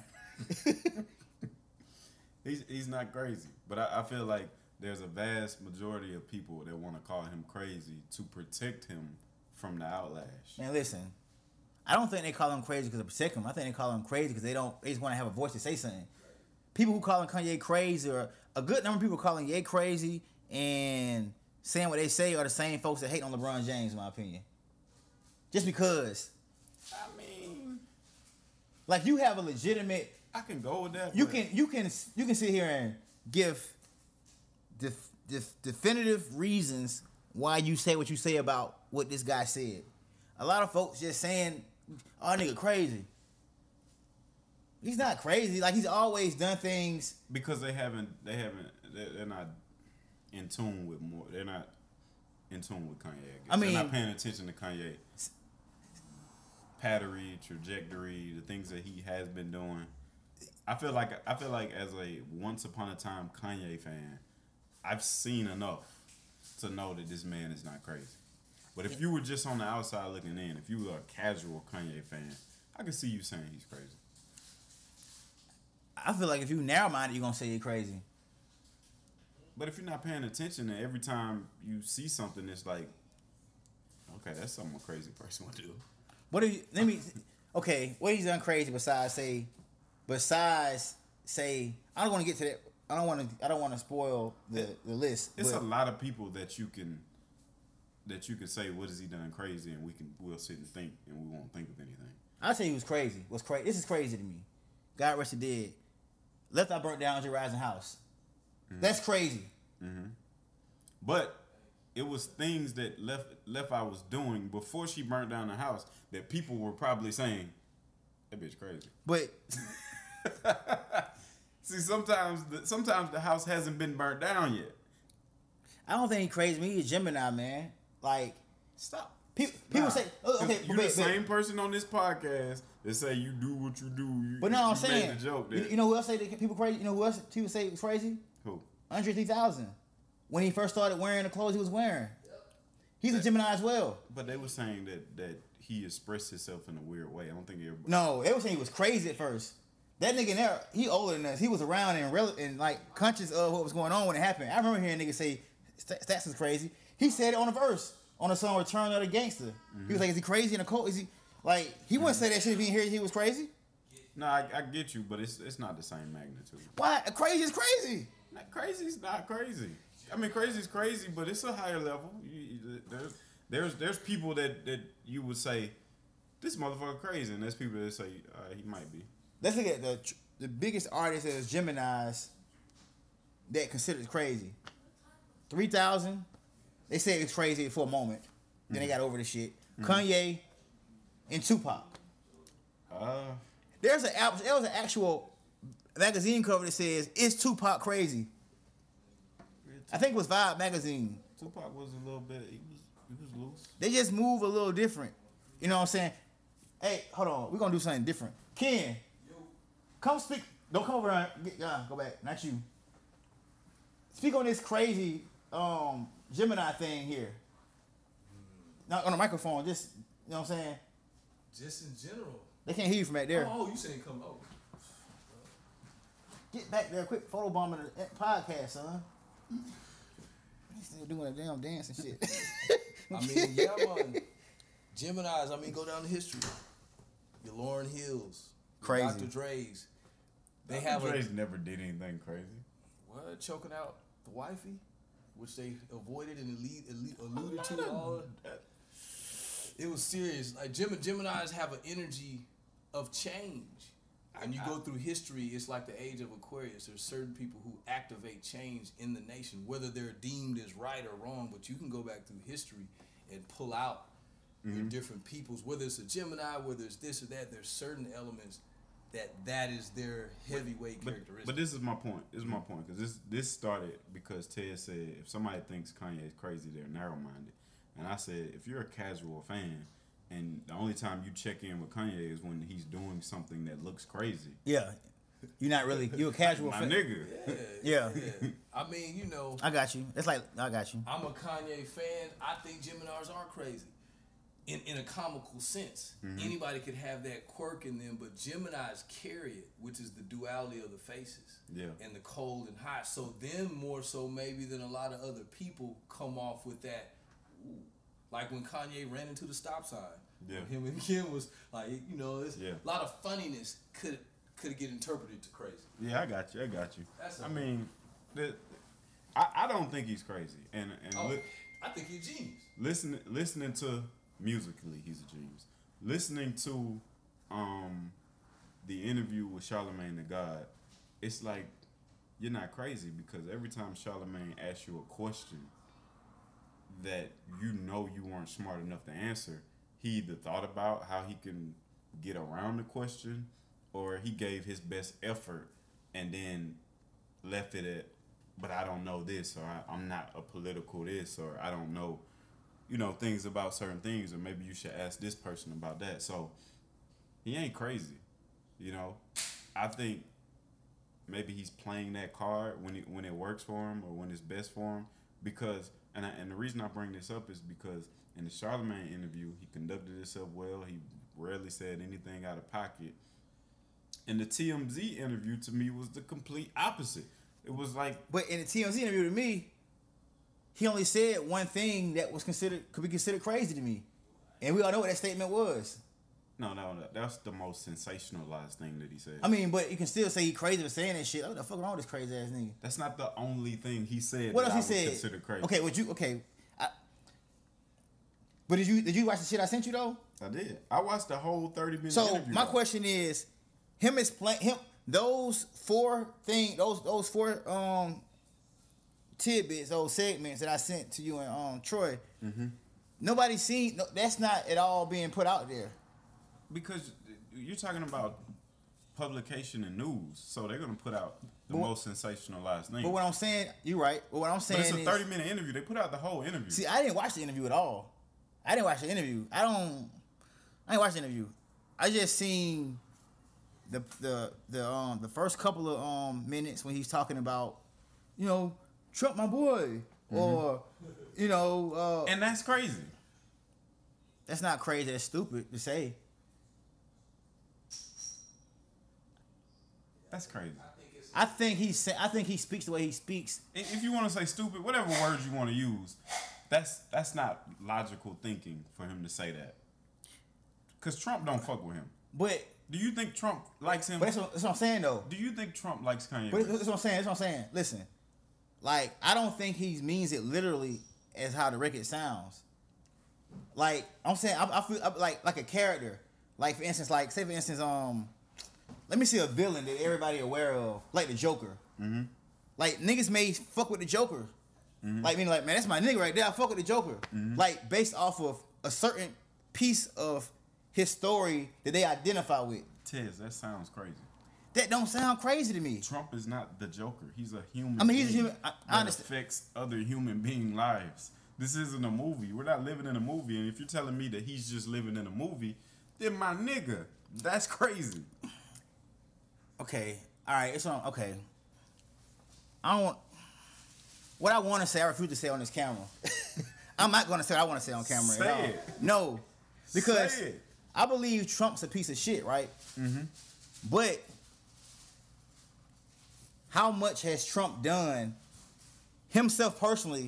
He's he's not crazy, but I, I feel like there's a vast majority of people that want to call him crazy to protect him from the outlash. Man, listen, I don't think they call him crazy because to protect him. I think they call him crazy because they don't. They just want to have a voice to say something. People who calling Kanye crazy, or a good number of people calling Ye crazy and saying what they say, are the same folks that hate on LeBron James, in my opinion. Just because, I mean, like, you have a legitimate. I can go with that. You but can you can you can sit here and give def, def, definitive reasons why you say what you say about what this guy said. A lot of folks just saying, "Oh, nigga, crazy." He's not crazy. Like, he's always done things because they haven't they haven't they're, they're not in tune with more. They're not in tune with Kanye. I, guess. I mean, they're not paying attention to Kanye. Pattery, trajectory, the things that he has been doing. I feel like I feel like as a once upon a time Kanye fan, I've seen enough to know that this man is not crazy. But if you were just on the outside looking in, if you were a casual Kanye fan, I could see you saying he's crazy. I feel like if you narrow minded, you're gonna say you're crazy. But if you're not paying attention, and every time you see something, it's like, okay, that's something a crazy person would do. What do you? Let me. Okay, what he's done crazy besides say, besides say, I don't want to get to that. I don't want to. I don't want to spoil the, the list. It's but, a lot of people that you can, that you can say, what has he done crazy, and we can we'll sit and think, and we won't think of anything. I'll tell you who's crazy. What's crazy? This is crazy to me. God rest the dead. Left I burnt down your rising house. Mm-hmm. That's crazy. Mm-hmm. But it was things that left left I was doing before she burnt down the house that people were probably saying, that bitch crazy. But see, sometimes the, sometimes the house hasn't been burnt down yet. I don't think he crazy. Me, he's Gemini, man. Like, stop. People, people Nah. say, oh, okay, you but, the but, same person on this podcast that say you do what you do. You, but no, I'm you saying, made the joke that, you, you know who else say that people crazy? You know who else people say it's crazy? who? Andre three thousand. When he first started wearing the clothes he was wearing. He's a Gemini as well. But they were saying that that he expressed himself in a weird way. I don't think everybody. No, they were saying he was crazy at first. That nigga there, he older than us. He was around and rel- and like conscious of what was going on when it happened. I remember hearing niggas say Stats is crazy. He said it on a verse on the song "Return of the Gangster." Mm-hmm. He was like, "Is he crazy in a cult? Is he like he wouldn't say that shit if he didn't hear he was crazy?" No, I, I get you, but it's it's not the same magnitude. Why? Crazy is crazy. Not crazy is not crazy. I mean, crazy is crazy, but it's a higher level. You, you, there's there's there's people that, that you would say this motherfucker crazy, and there's people that say uh, he might be. Let's look at the the biggest artist as Geminis that considered crazy. Three thousand. They said it's crazy for a moment. Then mm-hmm. they got over the shit. Mm-hmm. Kanye and Tupac. Uh, There's a there was an actual magazine cover that says "Is Tupac crazy?" I think it was Vibe magazine. Tupac was a little bit. He was he was loose. They just move a little different. You know what I'm saying? Hey, hold on. We're gonna do something different. Ken, come speak. Don't come over and get, uh, go back. Not you. Speak on this crazy um, Gemini thing here. Not on the microphone. Just you know what I'm saying. Just in general. They can't hear you from back there. Oh, you saying come over? Get back there quick. Photo bomb in the podcast, son. He's still doing a damn dance and shit. I mean, yeah, man. Geminis, I mean, go down the history. Your Lauryn Hills. Your Crazy. Doctor Dre's. They Doctor have Dre's a, never did anything crazy. what, choking out the wifey, which they avoided and elite, elite, alluded to all. It was serious. Like Gem- Geminis have an energy of change. When you go through history, it's like the age of Aquarius. There's certain people who activate change in the nation, whether they're deemed as right or wrong. But you can go back through history and pull out mm-hmm. your different peoples, whether it's a Gemini, whether it's this or that. There's certain elements that that is their heavyweight but, characteristic. But this is my point. This is my point because this this started because Ted said if somebody thinks Kanye is crazy, they're narrow-minded, and I said if you're a casual fan. And the only time you check in with Kanye is when he's doing something that looks crazy. Yeah. You're not really, you're a casual My fan. nigga. Yeah, Yeah. yeah. I mean, you know. I got you. It's like, I got you. I'm a Kanye fan. I think Geminis are crazy. In in a comical sense. Mm-hmm. Anybody could have that quirk in them, but Geminis carry it, which is the duality of the faces. Yeah. And the cold and hot. So them more so maybe than a lot of other people come off with that, ooh. Like when Kanye ran into the stop sign. Yeah. Him and Kim was like, you know, it's yeah. a lot of funniness could could get interpreted to crazy. Yeah, I got you. I got you. That's I mean, the, I, I don't think he's crazy. And and oh, li- I think he's a genius. Listening listening to musically, he's a genius. Listening to um the interview with Charlamagne the God, it's like you're not crazy because every time Charlamagne asks you a question that you know you weren't smart enough to answer, he either thought about how he can get around the question or he gave his best effort and then left it at, but I don't know this, or I, I'm not a political this, or I don't know, you know, things about certain things, or maybe you should ask this person about that. So he ain't crazy, you know. I think maybe he's playing that card when it, when it works for him or when it's best for him because, and I, and the reason I bring this up is because in the Charlamagne interview, he conducted himself well. He rarely said anything out of pocket. And the T M Z interview to me was the complete opposite. It was like, but in the T M Z interview to me, he only said one thing that was considered could be considered crazy to me, and we all know what that statement was. No, no, no, that's the most sensationalized thing that he said. I mean, but you can still say he crazy for saying that shit. What the fuck wrong with this crazy ass nigga? That's not the only thing he said. What that else he I would said? Consider crazy. Okay, would you? Okay, I, but did you did you watch the shit I sent you though? I did. I watched the whole thirty minute. So interview my though. question is, him explain him those four thing those those four um tidbits, old segments that I sent to you and um Troy. Mm-hmm. Nobody seen. No, that's not at all being put out there. Because you're talking about publication and news, so they're gonna put out the But- most sensationalized thing. But what I'm saying, you're right. But what I'm But saying it's a is, thirty minute interview. They put out the whole interview. see, I didn't watch the interview at all. I didn't watch the interview. I don't. I didn't watch the interview. I just seen the the the um the first couple of um minutes when he's talking about, you know, Trump my boy, or you know, uh, and that's crazy. that's not crazy. That's stupid to say. That's crazy. I think he sa- I think he speaks the way he speaks. If you want to say stupid, whatever words you want to use, that's that's not logical thinking for him to say that. Cause Trump don't fuck with him. But Do you think Trump likes him? but that's what, that's what I'm saying though. Do you think Trump likes Kanye? But West? that's what I'm saying. That's what I'm saying. Listen, like I don't think he means it literally as how the record sounds. Like I'm saying, I, I feel I, like like a character. Like for instance, like say for instance, um, let me see a villain that everybody aware of, like the Joker. Mm-hmm. Like niggas may fuck with the Joker. Mm-hmm. Like meaning like man, that's my nigga right there. I fuck with the Joker. Mhm. Like based off of a certain piece of his story that they identify with. Tez, that sounds crazy. That don't sound crazy to me. Trump is not the Joker. He's a human. I mean, he's a being human- I- I that understand. affects other human being lives. This isn't a movie. We're not living in a movie. And if you're telling me that he's just living in a movie, then my nigga, that's crazy. Okay, all right, it's on. Okay, I don't want. What I want to say, I refuse to say on this camera. I'm not going to say what I want to say on camera Say at all. it. No, because Say it. I believe Trump's a piece of shit, right? Mm-hmm. But how much has Trump done himself personally?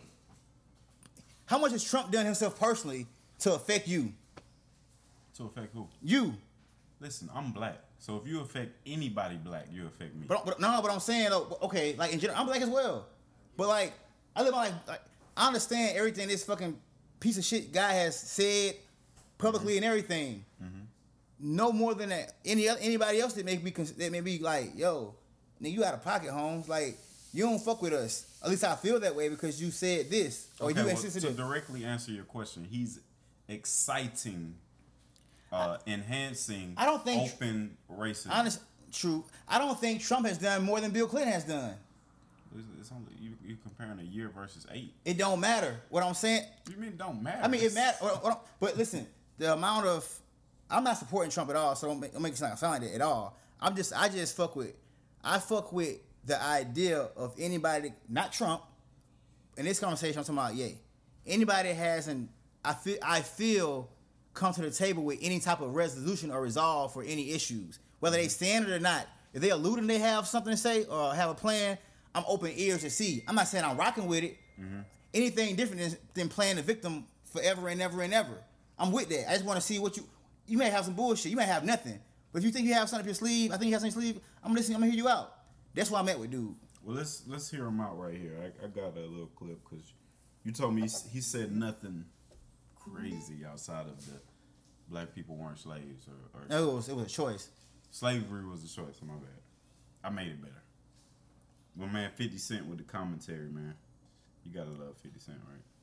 How much has Trump done himself personally to affect you? To affect who? You. Listen, I'm black. So if you affect anybody black, you affect me. But, but no, but I'm saying though, okay, like in general, I'm black as well. But like, I live my life. Like, I understand everything this fucking piece of shit guy has said publicly Mm-hmm. and everything. Mm-hmm. No more than that. Any other anybody else that may be cons- that may be like, yo, nigga, you out of pocket, Holmes. Like, you don't fuck with us. At least I feel that way because you said this or Okay, you well, insisted to it. directly answer your question, he's exciting, uh, enhancing, I don't think- open racism. Honest, true. I don't think Trump has done more than Bill Clinton has done. It's, it's only you, you're comparing a year versus eight. It don't matter. What I'm saying, You mean it don't matter? I mean, it matters. But listen, the amount of I'm not supporting Trump at all, so don't make, don't make it sound like that at all. I'm just I just fuck with I fuck with the idea of anybody, not Trump. In this conversation, I'm talking about yay. Anybody that hasn't I feel I feel come to the table with any type of resolution or resolve for any issues, whether they stand it or not. If they alluding they have something to say or have a plan, I'm open ears to see. I'm not saying I'm rocking with it. Mm-hmm. Anything different than, than playing the victim forever and ever and ever. I'm with that. I just want to see what you. You may have some bullshit. You may have nothing. But if you think you have something up your sleeve, I think you have something up your sleeve. I'm listening. I'm gonna hear you out. That's why I met with dude. Well, let's let's hear him out right here. I, I got a little clip because you told me he, he said nothing crazy outside of the black people weren't slaves or, or No, it was it was a choice. slavery was a choice. My bad. I made it better. My man fifty Cent with the commentary, man. You gotta love fifty Cent,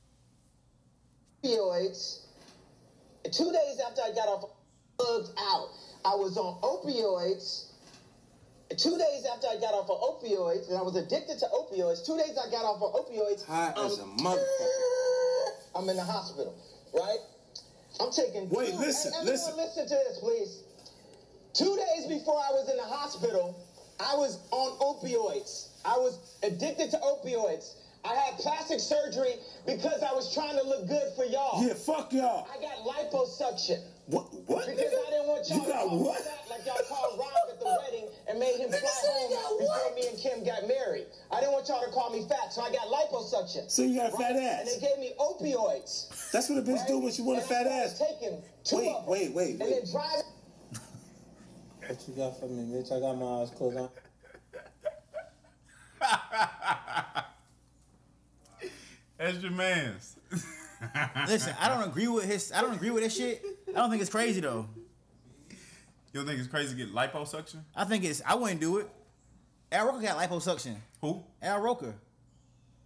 right? Opioids. Two days after I got off, plugged out. I was on opioids. Two days after I got off of opioids, and I was addicted to opioids. Two days I got off of opioids. High as a I'm- motherfucker. I'm in the hospital, right? I'm taking. Wait, two, listen, hey, everyone listen. listen to this, please. Two days before I was in the hospital, I was on opioids. I was addicted to opioids. I had plastic surgery because I was trying to look good for y'all. Yeah, fuck y'all. I got liposuction. What? What? Because I didn't want y'all You to got call me what? fat like y'all called Rob at the wedding and made him fly said he got home before what? me and Kim got married. I didn't want y'all to call me fat, so I got liposuction. So you got a fat And they ass. gave me opioids. That's what a bitch right? do when she want a And fat I ass. started taking two Wait, of them. wait, wait, And wait. then driving. What you got for me, bitch? I got my eyes closed on. That's your man's. Listen, I don't agree with his. I don't agree with that shit. I don't think it's crazy though. You don't think it's crazy to get liposuction? I think it's. I wouldn't do it. Al Roker got liposuction. Who? Al Roker.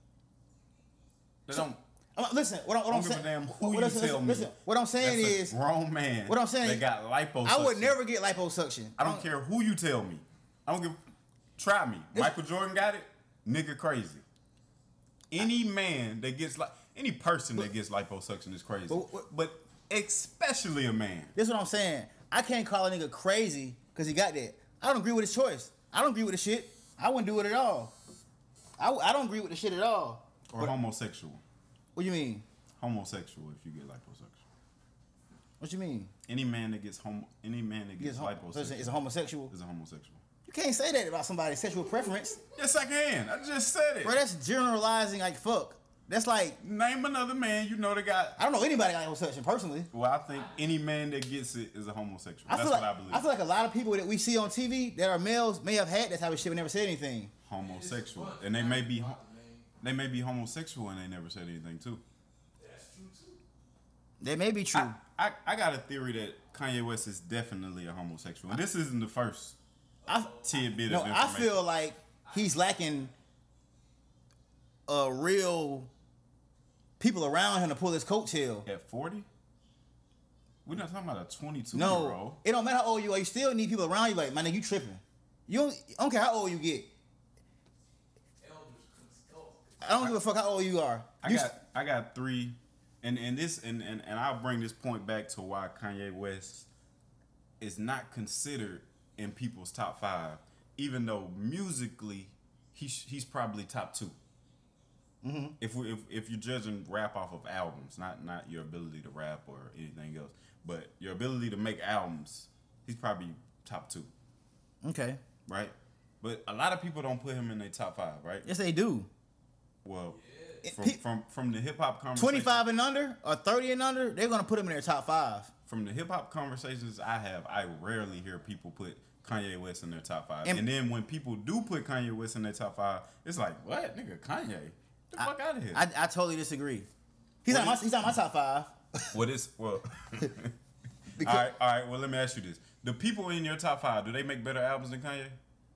They don't. Uh, listen, what, I'm- what I I'm don't give saying. a damn who what- you listen, tell listen, me. listen, what I'm saying That's a is, grown man. what I'm saying, They got liposuction. I would never get liposuction. I don't care who you tell me. I don't give. Try me. Michael Jordan got it. Nigga crazy. Any man that gets like any person that gets liposuction is crazy. But- But especially a man. This is what I'm saying. I can't call a nigga crazy because he got that. I don't agree with his choice. I don't agree with the shit. I wouldn't do it at all. I, I don't agree with the shit at all. Or homosexual. What do you mean? Homosexual if you get liposuction. What you mean? Any man that gets homo any man that gets Gets hom- liposuction is a homosexual? is a homosexual. You can't say that about somebody's sexual preference. Yes, I can. I just said it. Bro, that's generalizing like fuck. That's like, Name another man you know that got. I don't know anybody got liposuction personally. Well, I think any man that gets it is a homosexual. I That's feel what like I believe. I feel like a lot of people that we see on T V that are males may have had that type of shit but never said anything. Homosexual, and they may be, they may be homosexual and they never said anything too. That may be true. I, I, I got a theory that Kanye West is definitely a homosexual, and this isn't the first I, tidbit no, of I information. feel like he's lacking a real people around him to pull his coattail. At forty, we're not talking about a twenty-two No, year old. it don't matter how old you are. You still need people around you. Like, man, you tripping. You don't, I don't care how old you get. I don't give a fuck how old you are. I You got I got three, and and this and, and and I'll bring this point back to why Kanye West is not considered in people's top five, even though musically he's he's probably top two. Mm-hmm. If we if, if you're judging rap off of albums, not not your ability to rap or anything else, but your ability to make albums, he's probably top two, Okay. right? But a lot of people don't put him in their top five, right? Yes, they do. Well, It- from, pe- from from the hip hop conversation, twenty-five and under or thirty and under, they're gonna put him in their top five. from the hip hop conversations I have, I rarely hear people put Kanye West in their top five. And- And, then when people do put Kanye West in their top five, it's like, what, nigga, Kanye? Get the fuck out of here. I, I totally disagree. He's What not my is- he's not my top five. What is well? Because- all right, all right. Well, let me ask you this: the people in your top five, do they make better albums than Kanye?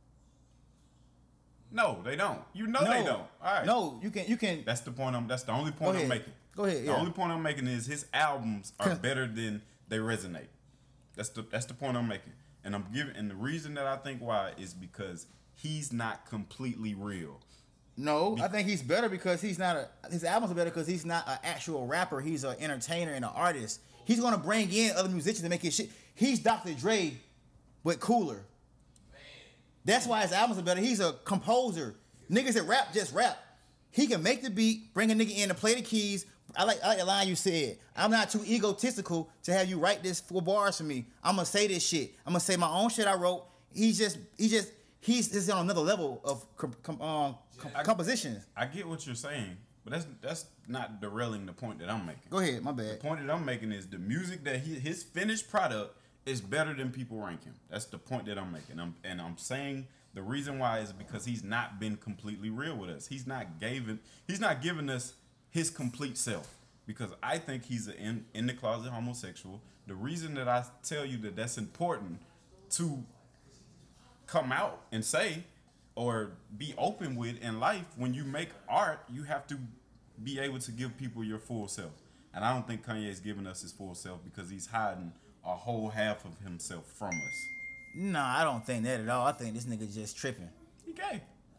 No, they don't. You know no, they don't. All right. No, you can you can. That's the point. I'm. That's the only Go point ahead. I'm making. Go ahead. The Yeah. only point I'm making is his albums are Con- better than they resonate. That's the that's the point I'm making. And I'm giving and the reason that I think why is because he's not completely real. No, I think he's better because he's not a. His albums are better because he's not an actual rapper. He's an entertainer and an artist. He's gonna bring in other musicians to make his shit. He's Doctor Dre, but cooler. That's why his albums are better. He's a composer. Niggas that rap just rap. He can make the beat, bring a nigga in to play the keys. I like I like the line you said. I'm not too egotistical to have you write this four bars for me. I'm gonna say this shit. I'm gonna say my own shit I wrote. He's just he just he's just on another level of com, com, um, com, compositions. I get what you're saying, but that's that's not derailing the point that I'm making. Go ahead, my The bad. point that I'm making is the music that he his finished product is better than people rank him. That's the point that I'm making. I'm, and I'm saying the reason why is because he's not been completely real with us. He's not giving he's not giving us his complete self. Because I think he's an in, in the closet homosexual. The reason that I tell you that that's important to come out and say or be open with in life, when you make art, you have to be able to give people your full self. And I don't think Kanye's giving us his full self because he's hiding a whole half of himself from us. Nah, I don't think that at all. I think this nigga just tripping. He gay.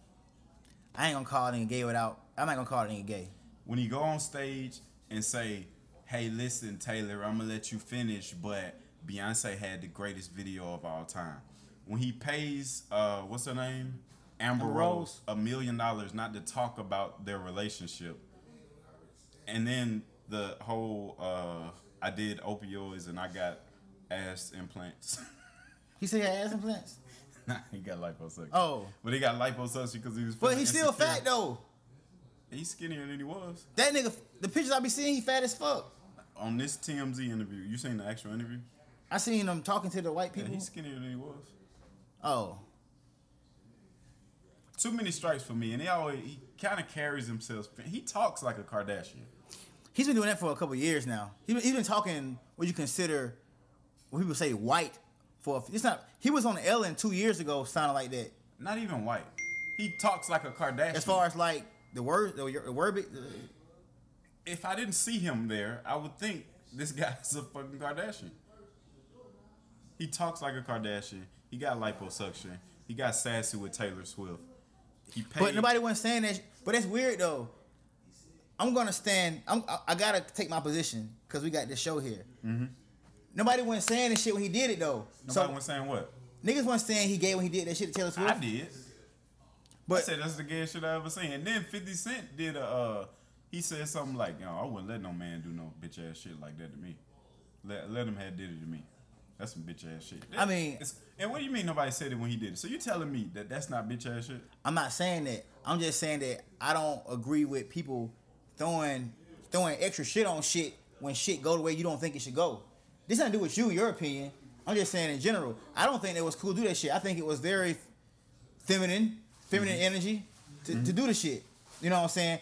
I ain't gonna call a nigga gay without. I'm not gonna call a nigga gay. When he go on stage and say, hey, listen, Taylor, I'm gonna let you finish, but Beyonce had the greatest video of all time. When he pays, uh, what's her name? Amber, Amber Rose, Rose. a million dollars not to talk about their relationship. And then the whole, uh, I did opioids and I got ass implants. He said he had ass implants. Nah, he got liposuction. Oh. But he got liposuction because he was But feeling he's still insecure. fat though. He's skinnier than he was. That nigga, the pictures I be seeing, he fat as fuck. On this T M Z interview, you seen the actual interview? I seen him talking to the white Yeah, people. he's skinnier than he was. Oh, Too many stripes for me, and he always he kind of carries himself. He talks like a Kardashian. he's been doing that for a couple years now. He been, he's been talking what you consider, what people say white. For a, it's not. He was on Ellen two years ago, sounding like that. Not even white. He talks like a Kardashian. As far as like the word, the, the word, if I didn't see him there, I would think this guy's a fucking Kardashian. He talks like a Kardashian. He got liposuction. He got sassy with Taylor Swift. He paid. But nobody wasn't saying that. But that's weird though. I'm gonna stand. I'm, I, I gotta take my position because we got this show here. Mm-hmm. Nobody wasn't saying this shit when he did it though. Nobody so, was saying what? Niggas wasn't saying he gave when he did that shit to Taylor Swift. I did. But I said that's the gayest shit I ever seen. And then fifty Cent did a. Uh, he said something like, "Yo, I wouldn't let no man do no bitch ass shit like that to me. Let let him have did it to me. That's some bitch ass shit." That, I mean, and what do you mean nobody said it when he did it? So you telling me that that's not bitch ass shit? I'm not saying that. I'm just saying that I don't agree with people throwing throwing extra shit on shit when shit go the way you don't think it should go. This nothing to do with you, your opinion. I'm just saying in general. I don't think it was cool to do that shit. I think it was very feminine, feminine mm-hmm. energy to, mm-hmm. to do the shit. You know what I'm saying?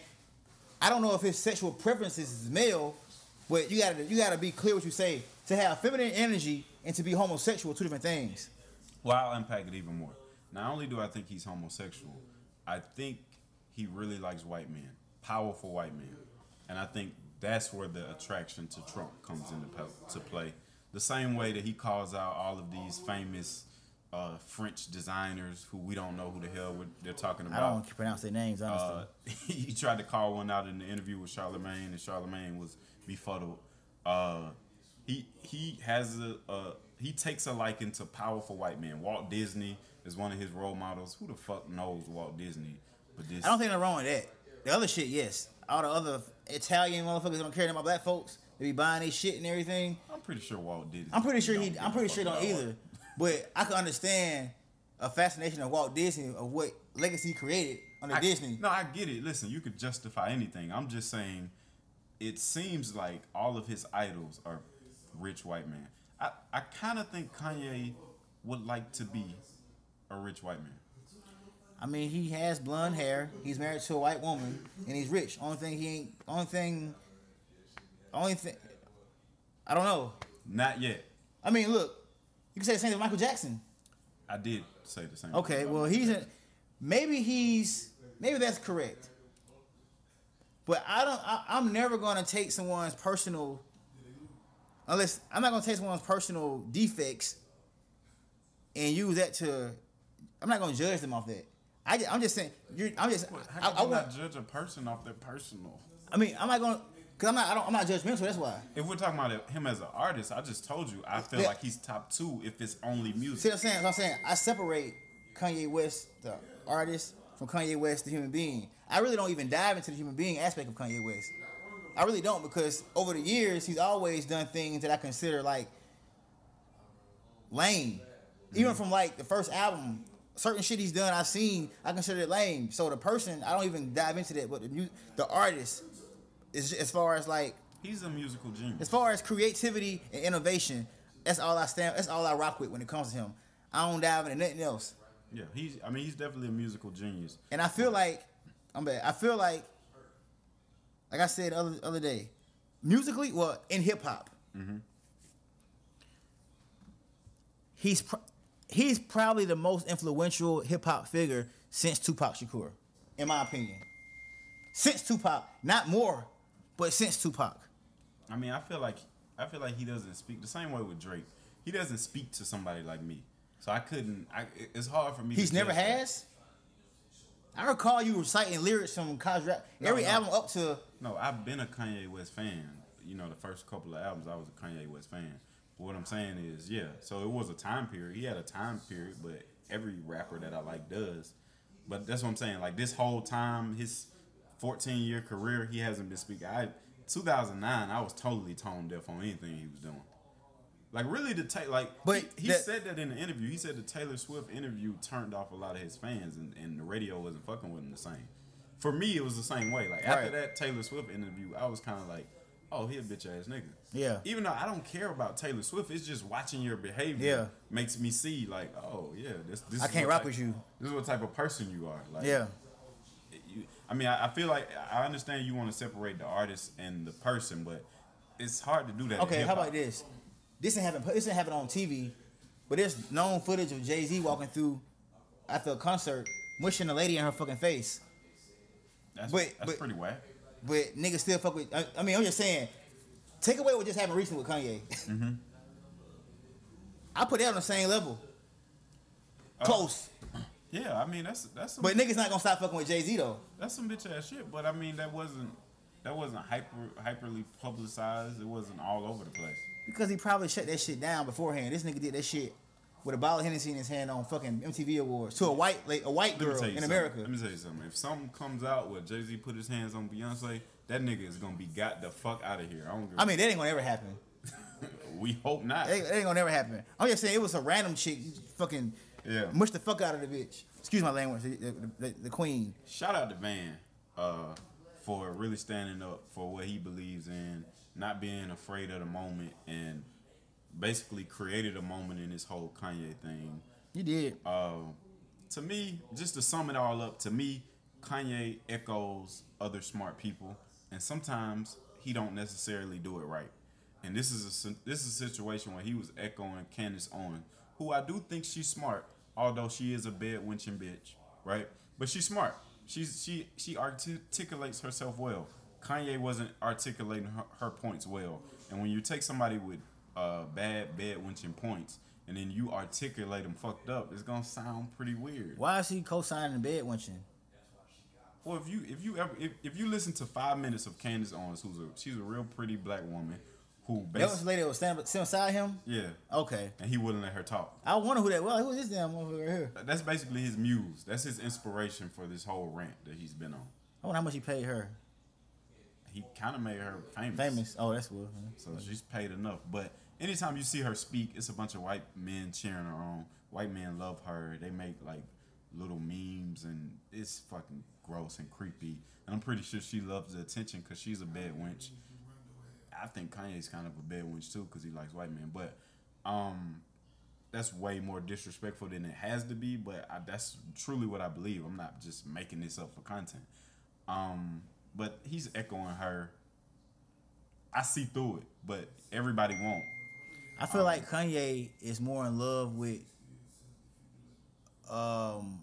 I don't know if his sexual preferences is male, but you gotta you gotta be clear what you say. To have feminine energy and to be homosexual, two different things. Well, I'll unpack it even more. Not only do I think he's homosexual, I think he really likes white men, powerful white men, and I think that's where the attraction to Trump comes into to play. The same way that he calls out all of these famous uh, French designers who we don't know who the hell they're talking about. I don't pronounce their names, honestly. Uh, he tried to call one out in the interview with Charlemagne, and Charlemagne was befuddled. Uh, he he has a, a he takes a liking to powerful white men. Walt Disney is one of his role models. Who the fuck knows Walt Disney? But this, I don't think nothing wrong with that. The other shit, yes. All the other Italian motherfuckers don't care about black folks. They be buying their shit and everything. I'm pretty sure Walt Disney. I'm pretty sure he. I'm pretty sure don't either. But I can understand a fascination of Walt Disney of what legacy he created under I, Disney. No, I get it. Listen, you could justify anything. I'm just saying, it seems like all of his idols are rich white men. I, I kind of think Kanye would like to be a rich white man. I mean, he has blonde hair. He's married to a white woman, and he's rich. Only thing he ain't. Only thing. Only thing. I don't know. Not yet. I mean, look. You can say the same with Michael Jackson. I did say the same. Okay, well, he's a, maybe he's maybe that's correct. But I don't. I, I'm never gonna take someone's personal. Unless I'm not gonna take someone's personal defects and use that to. I'm not gonna judge them off that. I just, I'm just saying. You're, I'm just. How can I, you I not want, judge a person off their personal? I mean, I'm not gonna. Cause I'm not. I don't, I'm not judgmental. That's why. If we're talking about him as an artist, I just told you I feel Yeah. like he's top two if it's only music. See what I'm saying? What I'm saying. I separate Kanye West, the artist, from Kanye West, the human being. I really don't even dive into the human being aspect of Kanye West. I really don't, because over the years he's always done things that I consider like lame. Mm-hmm. Even from like the first album, certain shit he's done I've seen, I consider it lame. So the person, I don't even dive into that, but the mu- the artist is, as far as like, he's a musical genius. As far as creativity and innovation, that's all I stand. That's all I rock with when it comes to him. I don't dive into nothing else. Yeah, he's. I mean, he's definitely a musical genius. And I feel like, I'm bad. I feel like, like I said the other other day, musically, well, in hip hop, mm-hmm. he's pr- he's probably the most influential hip hop figure since Tupac Shakur, in my opinion. Since Tupac, not more, but since Tupac. I mean, I feel like I feel like he doesn't speak the same way with Drake. He doesn't speak to somebody like me, so I couldn't. I, it's hard for me. He's to never judge has. That. I recall you reciting lyrics from college rap. No, Every no. album up to. No, I've been a Kanye West fan. You know, the first couple of albums, I was a Kanye West fan. But what I'm saying is, yeah. So it was a time period. He had a time period, but every rapper that I like does. But that's what I'm saying. Like this whole time, his fourteen year career, he hasn't been speaking. I two thousand nine, I was totally tone deaf on anything he was doing. Like really, the ta- like, but he, he that, said that in the interview. He said the Taylor Swift interview turned off a lot of his fans, and, and the radio wasn't fucking with him the same. For me, it was the same way. Like after right. that Taylor Swift interview, I was kind of like, oh, he a bitch ass nigga. Yeah. Even though I don't care about Taylor Swift, it's just watching your behavior. Yeah. Makes me see like, oh yeah, this. this I is can't what rock type, with you. This is what type of person you are. Like, yeah. You, I mean, I, I feel like I understand you want to separate the artist and the person, but it's hard to do that. Okay, how about this? This didn't happen. This didn't happen on T V, but there's known footage of Jay-Z walking through after a concert, mushing a lady in her fucking face. That's, but, that's but, pretty whack. but niggas still fuck with. I, I mean, I'm just saying, take away what just happened recently with Kanye. Mm-hmm. I put that on the same level. Close. Uh, yeah, I mean that's that's. Some, but niggas not gonna stop fucking with Jay-Z though. That's some bitch ass shit. But I mean that wasn't that wasn't hyper hyperly publicized. It wasn't all over the place. Because he probably shut that shit down beforehand. This nigga did that shit with a bottle of Hennessy in his hand on fucking M T V Awards to a white like, a white girl in something. America. Let me tell you something. If something comes out where Jay-Z put his hands on Beyonce, that nigga is gonna be got the fuck out of here. I don't give I mean, that ain't gonna ever happen. We hope not. That ain't, that ain't gonna never happen. I'm just saying it was a random chick. You fucking yeah. mush the fuck out of the bitch. Excuse my language. The, the, the, the queen. Shout out to Van uh, for really standing up for what he believes in, not being afraid of the moment, and basically created a moment in this whole Kanye thing. He did. Uh, to me, just to sum it all up, to me, Kanye echoes other smart people, and sometimes he don't necessarily do it right. And this is a this is a situation where he was echoing Candace Owens, who I do think she's smart, although she is a bed-winching bitch, right? But she's smart. She's she she articulates herself well. Kanye wasn't articulating her, her points well. And when you take somebody with uh, bad bed-winching points and then you articulate them fucked up, it's gonna sound pretty weird. Why is he co-signing bed-winching? Well, if you if you ever if, if you listen to five minutes of Candace Owens, who's a she's a real pretty black woman. Who that was the lady that was standing beside him? Yeah. Okay. And he wouldn't let her talk. I wonder who that was. Who is this damn motherfucker right here? That's basically his muse. That's his inspiration for this whole rant that he's been on. I wonder how much he paid her. He kind of made her famous. Famous. Oh, that's what. So she's paid enough. But anytime you see her speak, it's a bunch of white men cheering her on. White men love her. They make like little memes, and it's fucking gross and creepy. And I'm pretty sure she loves the attention because she's a bad wench. I think Kanye's kind of a bad wench too because he likes white men, but um, that's way more disrespectful than it has to be. But I, that's truly what I believe. I'm not just making this up for content. Um, but he's echoing her. I see through it, but everybody won't. I feel um, like Kanye is more in love with um,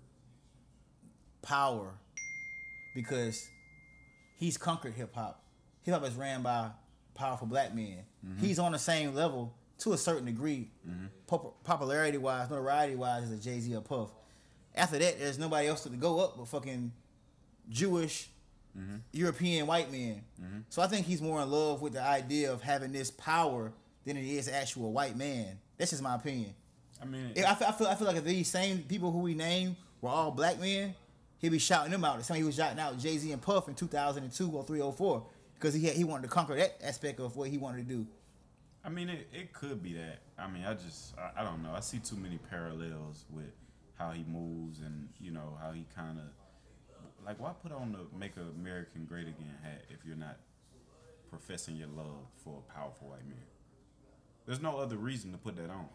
power because he's conquered hip hop. Hip hop is ran by powerful black men. Mm-hmm. He's on the same level to a certain degree, mm-hmm. pop- popularity wise, notoriety wise, as a Jay-Z or Puff. After that, there's nobody else to go up but fucking Jewish, mm-hmm. European white men. Mm-hmm. So I think he's more in love with the idea of having this power than it is actual white man. That's just my opinion. I mean, if, I, feel, I feel I feel like if these same people who we named were all black men, he'd be shouting them out. The same he was shouting out Jay-Z and Puff in two thousand two or three oh four. Because he had, he wanted to conquer that aspect of what he wanted to do. I mean, it, it could be that. I mean, I just, I, I don't know. I see too many parallels with how he moves and, you know, how he kind of, like, why put on the Make American Great Again hat if you're not professing your love for a powerful white man? There's no other reason to put that on.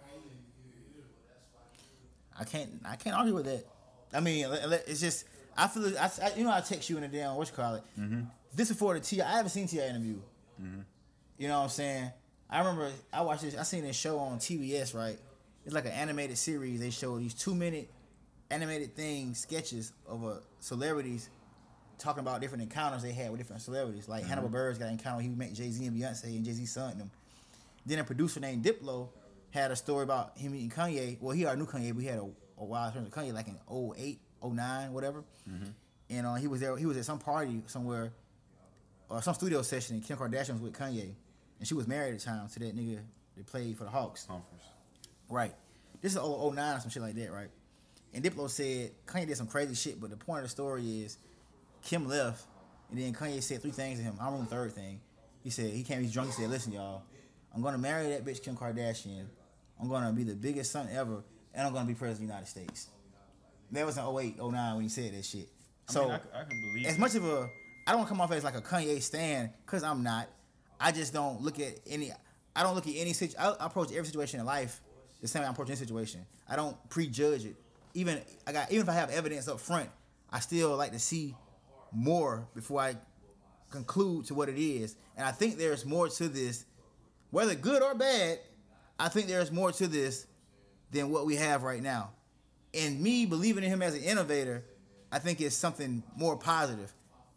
I can't, I can't argue with that. I mean, it's just, I feel, I, I you know, I text you in the damn, what you call it? Mm-hmm. This before the T I. I haven't seen T I interview. Mm-hmm. You know what I'm saying? I remember I watched this. I seen this show on T B S. Right? It's like an animated series. They show these two minute animated things, sketches of uh, celebrities talking about different encounters they had with different celebrities. Like mm-hmm. Hannibal Buress got an encounter. He met Jay Z and Beyonce, and Jay Z signed them. Then a producer named Diplo had a story about him meeting Kanye. Well, he already knew Kanye, but he had a, a wild terms of Kanye like in oh eight, oh nine, whatever. Mm-hmm. And uh, he was there. He was at some party somewhere. Or some studio session, and Kim Kardashian was with Kanye, and she was married at the time to that nigga that played for the Hawks. Humphries. Right. This is oh nine or some shit like that, right? And Diplo said Kanye did some crazy shit, but the point of the story is Kim left, and then Kanye said three things to him. I remember the third thing. He said he came, he's drunk. He said, "Listen, y'all, I'm gonna marry that bitch Kim Kardashian. I'm gonna be the biggest son ever, and I'm gonna be president of the United States." That was in oh eight, oh nine when he said that shit. I So mean, I, I can believe as that. much of a I don't come off as like a Kanye stan, because I'm not. I just don't look at any, I don't look at any situation, I approach every situation in life the same way I approach any situation. I don't prejudge it. Even I got, even if I have evidence up front, I still like to see more before I conclude to what it is. And I think there's more to this, whether good or bad, I think there's more to this than what we have right now. And me believing in him as an innovator, I think it's something more positive.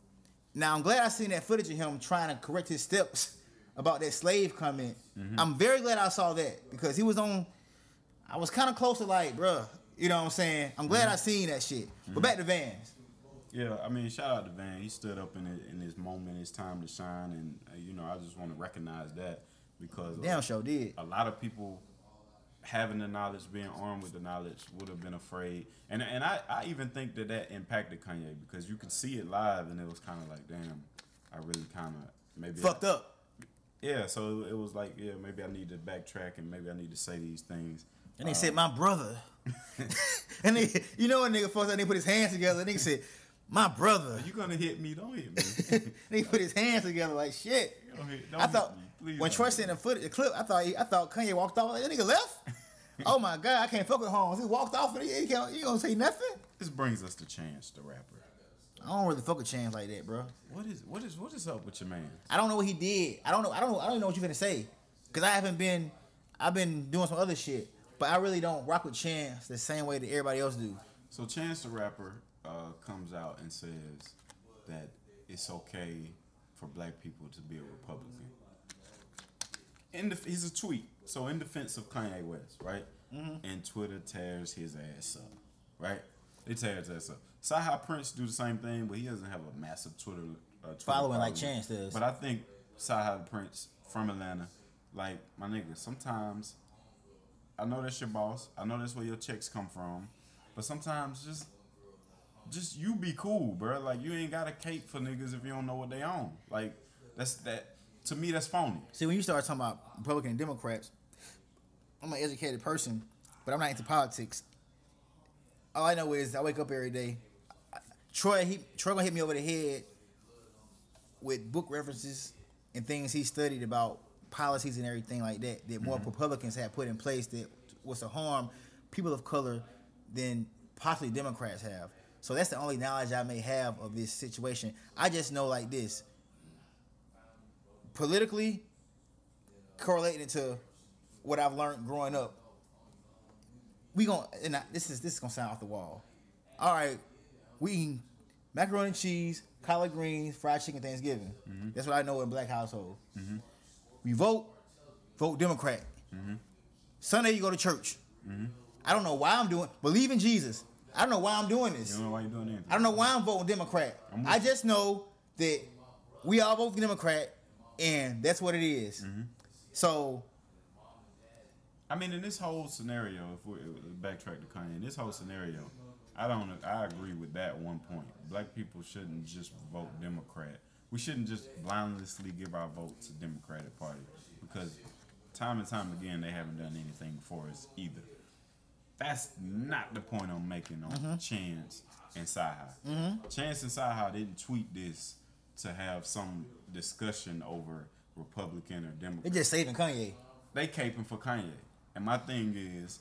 Now I'm glad I seen that footage of him trying to correct his steps about that slave comment. Mm-hmm. I'm very glad I saw that because he was on. I was kind of close to like, bruh, you know what I'm saying? I'm glad mm-hmm. I seen that shit. Mm-hmm. But back to Vans. Yeah, I mean, shout out to Van. He stood up in it, in his moment, his time to shine, and uh, you know, I just want to recognize that because damn, uh, sure did. A lot of people having the knowledge, being armed with the knowledge, would have been afraid, and and I, I even think that that impacted Kanye because you could see it live, and it was kind of like, damn, I really kind of maybe fucked I, up. Yeah, so it was like, yeah, maybe I need to backtrack, and maybe I need to say these things. And they uh, said, my brother. And they, you know, a nigga first time they put his hands together. And nigga said, my brother. You gonna hit me? Don't hit me. They put his hands together like shit. Don't hit, don't I thought Please when Troy sent the footage, the clip, I thought he, I thought Kanye walked off. Like, that nigga left. Oh my god, I can't fuck with Holmes. He walked off and he, he can't. You gonna say nothing? This brings us to Chance the rapper. I don't really fuck with Chance like that, bro. What is what is what is up with your man? I don't know what he did. I don't know. I don't know. I don't even know what you're gonna say because I haven't been. I've been doing some other shit, but I really don't rock with Chance the same way that everybody else do. So Chance the rapper uh, comes out and says that it's okay for black people to be a Republican. In the, he's a tweet. So in defense of Kanye West, right? Mm-hmm. And Twitter tears his ass up, right? They tear his ass up. Saha Prince do the same thing, but he doesn't have a massive Twitter, uh, Twitter following like Chance does. But I think Saha Prince from Atlanta, like my nigga, sometimes I know that's your boss. I know that's where your checks come from. But sometimes just just you be cool, bro. Like you ain't got to cape for niggas if you don't know what they own. Like that's that to me that's phony. See, when you start talking about Republican and Democrats, I'm an educated person, but I'm not into politics. All I know is I wake up every day. Troy, he Troy gonna hit me over the head with book references and things he studied about policies and everything like that that more mm-hmm. Republicans have put in place that was to harm people of color than possibly Democrats have. So that's the only knowledge I may have of this situation. I just know like this. Politically, correlating to what I've learned growing up, we gon' and I, this is this is gonna sound off the wall. All right, we eat macaroni and cheese, collard greens, fried chicken Thanksgiving. Mm-hmm. That's what I know in black household. Mm-hmm. We vote, vote Democrat. Mm-hmm. Sunday you go to church. Mm-hmm. I don't know why I'm doing. Believe in Jesus. I don't know why I'm doing this. You don't know why you're doing anything. I don't know why I'm voting Democrat. I just know that we all vote Democrat, and that's what it is. Mm-hmm. So, I mean, in this whole scenario, if we backtrack to Kanye, in this whole scenario, I don't. I agree with that one point. Black people shouldn't just vote Democrat. We shouldn't just blindlessly give our vote to Democratic Party because time and time again they haven't done anything for us either. That's not the point I'm making on mm-hmm. Chance and Saha. Mm-hmm. Chance and Saha didn't tweet this to have some discussion over Republican or Democrat. They just saving Kanye. They caping for Kanye. And my thing is,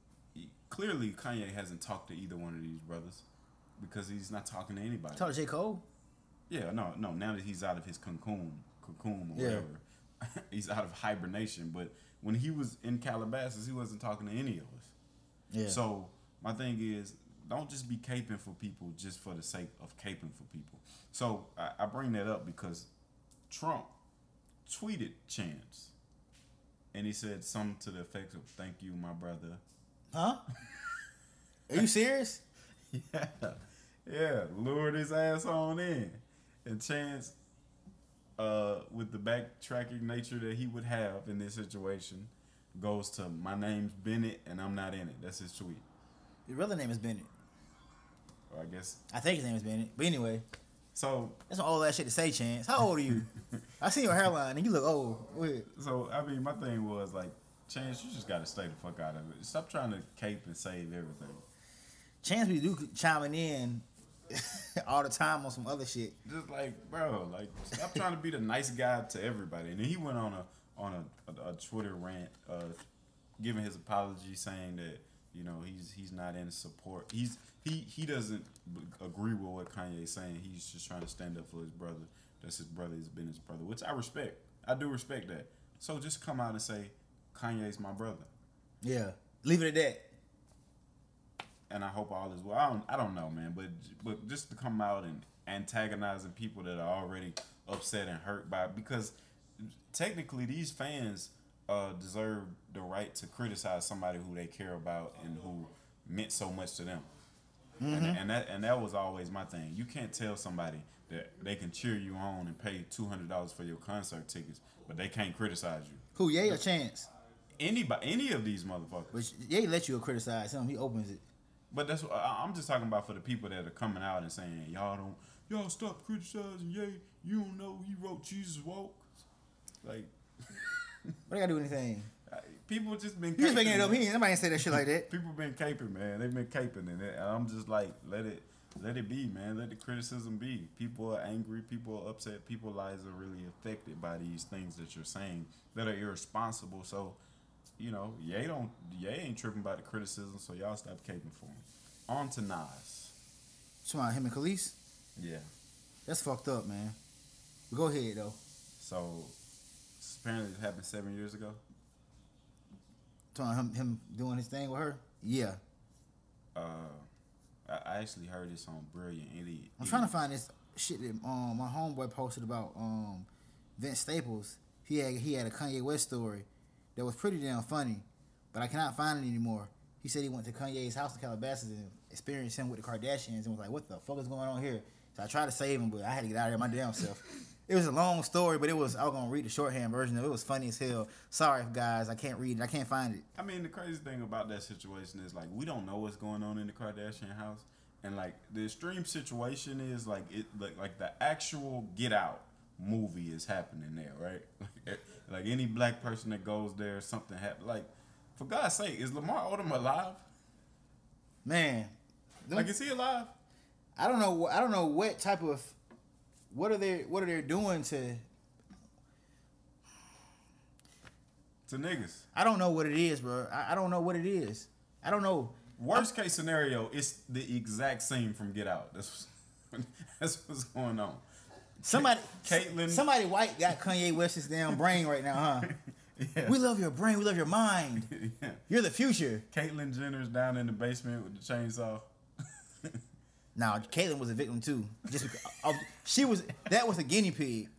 clearly Kanye hasn't talked to either one of these brothers because he's not talking to anybody. Talk to J. Cole? Yeah, no, no. Now that he's out of his cocoon, cocoon or yeah. whatever, he's out of hibernation. But when he was in Calabasas, he wasn't talking to any of us. Yeah. So my thing is, don't just be caping for people just for the sake of caping for people. So I, I bring that up because Trump tweeted Chance, and he said something to the effect of "Thank you, my brother." Huh? Are you serious? Yeah, yeah. Lured his ass on in, and Chance, uh, with the backtracking nature that he would have in this situation, goes to "My name's Bennett and I'm not in it." That's his tweet. Your real name is Bennett. Well, I guess. I think his name is Bennett. But anyway. So. That's all that shit to say, Chance. How old are you? I see your hairline and you look old. Weird. So, I mean, my thing was like, Chance, you just got to stay the fuck out of it. Stop trying to cape and save everything. Chance, we do chiming in all the time on some other shit. Just like, bro, like, stop trying to be the nice guy to everybody. And then he went on a on a, a, a Twitter rant, uh, giving his apology, saying that you know he's he's not in support. He's he he doesn't agree with what Kanye's saying. He's just trying to stand up for his brother. That's his brother. He's been his brother, which I respect. I do respect that. So just come out and say Kanye's my brother. Yeah, leave it at that. and I hope all is well. I don't, I don't know, man, but but just to come out and antagonizing people that are already upset and hurt by it, because technically these fans uh, deserve the right to criticize somebody who they care about and who meant so much to them. Mm-hmm. And, and that and that was always my thing. You can't tell somebody that they can cheer you on and pay two hundred dollars for your concert tickets, but they can't criticize you. Who, Ye or Chance? Anybody, any of these motherfuckers. But Ye let you criticize him. He opens it. But that's what I, I'm just talking about for the people that are coming out and saying, y'all don't, y'all stop criticizing Ye. You don't know he wrote Jesus Walk. Like, what I gotta do anything? People just been. You just making it up. He ain't, nobody ain't say that shit like that. People been caping, man. They've been caping, and I'm just like, let it, let it be, man. Let the criticism be. People are angry. People are upset. People's lives are really affected by these things that you're saying that are irresponsible. So, you know, Ye don't, Ye ain't tripping about the criticism. So y'all stop caping for him. On to Nas. So him and Khalees? Yeah. That's fucked up, man. But go ahead though. So apparently it happened seven years ago. Him, him doing his thing with her? Yeah. Uh, I actually heard this on Brilliant Idiot. I'm trying to find this shit that um, my homeboy posted about um, Vince Staples. He had he had a Kanye West story that was pretty damn funny, but I cannot find it anymore. He said he went to Kanye's house in Calabasas and experienced him with the Kardashians and was like, what the fuck is going on here? So I tried to save him, but I had to get out of there my damn self. It was a long story, but it was, I was going to read the shorthand version of it. It was funny as hell. Sorry, guys, I can't read it. I can't find it. I mean, the crazy thing about that situation is, like, we don't know what's going on in the Kardashian house. And, like, the extreme situation is, like, it like, like the actual Get Out movie is happening there, right? Like, like any black person that goes there, something happens. Like, for God's sake, is Lamar Odom alive? Man. Like, is he alive? I don't know. I don't know what type of... What are they? What are they doing to? To niggas. I don't know what it is, bro. I, I don't know what it is. I don't know. Worst I'm, case scenario, it's the exact scene from Get Out. That's that's what's going on. Somebody, Caitlyn, somebody white got Kanye West's damn brain right now, huh? Yeah. We love your brain. We love your mind. Yeah. You're the future. Caitlyn Jenner's down in the basement with the chainsaw. Now, Caitlyn was a victim too. Just because, uh, she was that was a guinea pig.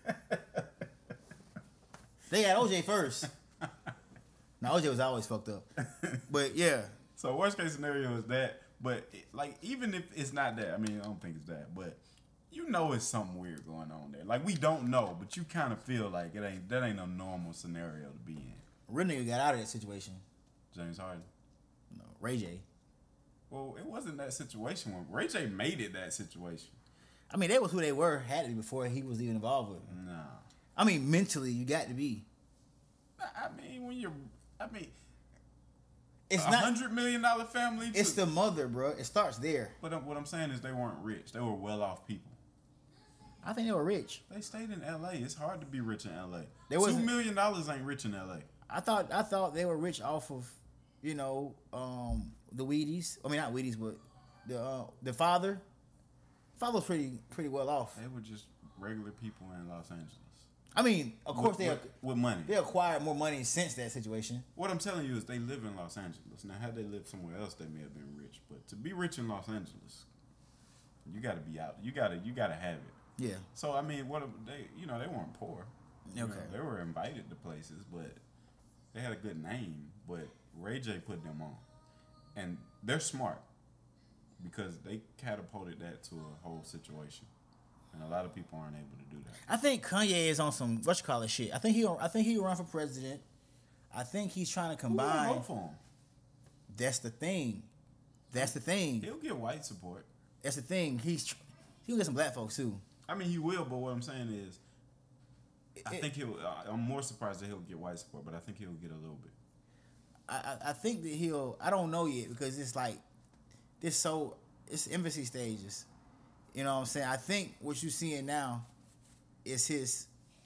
They had O J first. Now O J was always fucked up. But yeah. So worst case scenario is that. But like even if it's not that, I mean I don't think it's that. But you know it's something weird going on there. Like we don't know, but you kind of feel like it ain't that ain't a normal scenario to be in. Real nigga got out of that situation. James Harden. No, Ray J. Well, it wasn't that situation when Ray J made it that situation. I mean, that was who they were, had to be before he was even involved with it. Nah. I mean, mentally, you got to be. I mean, when you're, I mean, it's a not hundred million dollar family. To, it's the mother, bro. It starts there. But what I'm saying is they weren't rich. They were well off people. I think they were rich. They stayed in L A. It's hard to be rich in L A. There Two million dollars ain't rich in L A. I thought I thought they were rich off of, you know, um, the Wheaties. I mean, not Wheaties, but the uh, the father. Father was pretty pretty well off. They were just regular people in Los Angeles. I mean, of course with, they with, with money. They acquired more money since that situation. What I'm telling you is they live in Los Angeles. Now, had they lived somewhere else, they may have been rich. But to be rich in Los Angeles, you got to be out. You got to you got to have it. Yeah. So I mean, what they you know they weren't poor. You okay. know, they were invited to places, but they had a good name. But Ray J put them on, and they're smart because they catapulted that to a whole situation. And a lot of people aren't able to do that. I think Kanye is on some what you call it shit. I think he I think he'll run for president. I think he's trying to combine. Who will vote for him? That's the thing. That's the thing. He'll get white support. That's the thing. He's he'll get some black folks too. I mean, he will, but what I'm saying is, I it, think he'll. I'm more surprised that he'll get white support, but I think he'll get a little bit. I I think that he'll. I don't know yet because it's like this so it's infancy stages. You know what I'm saying? I think what you're seeing now is his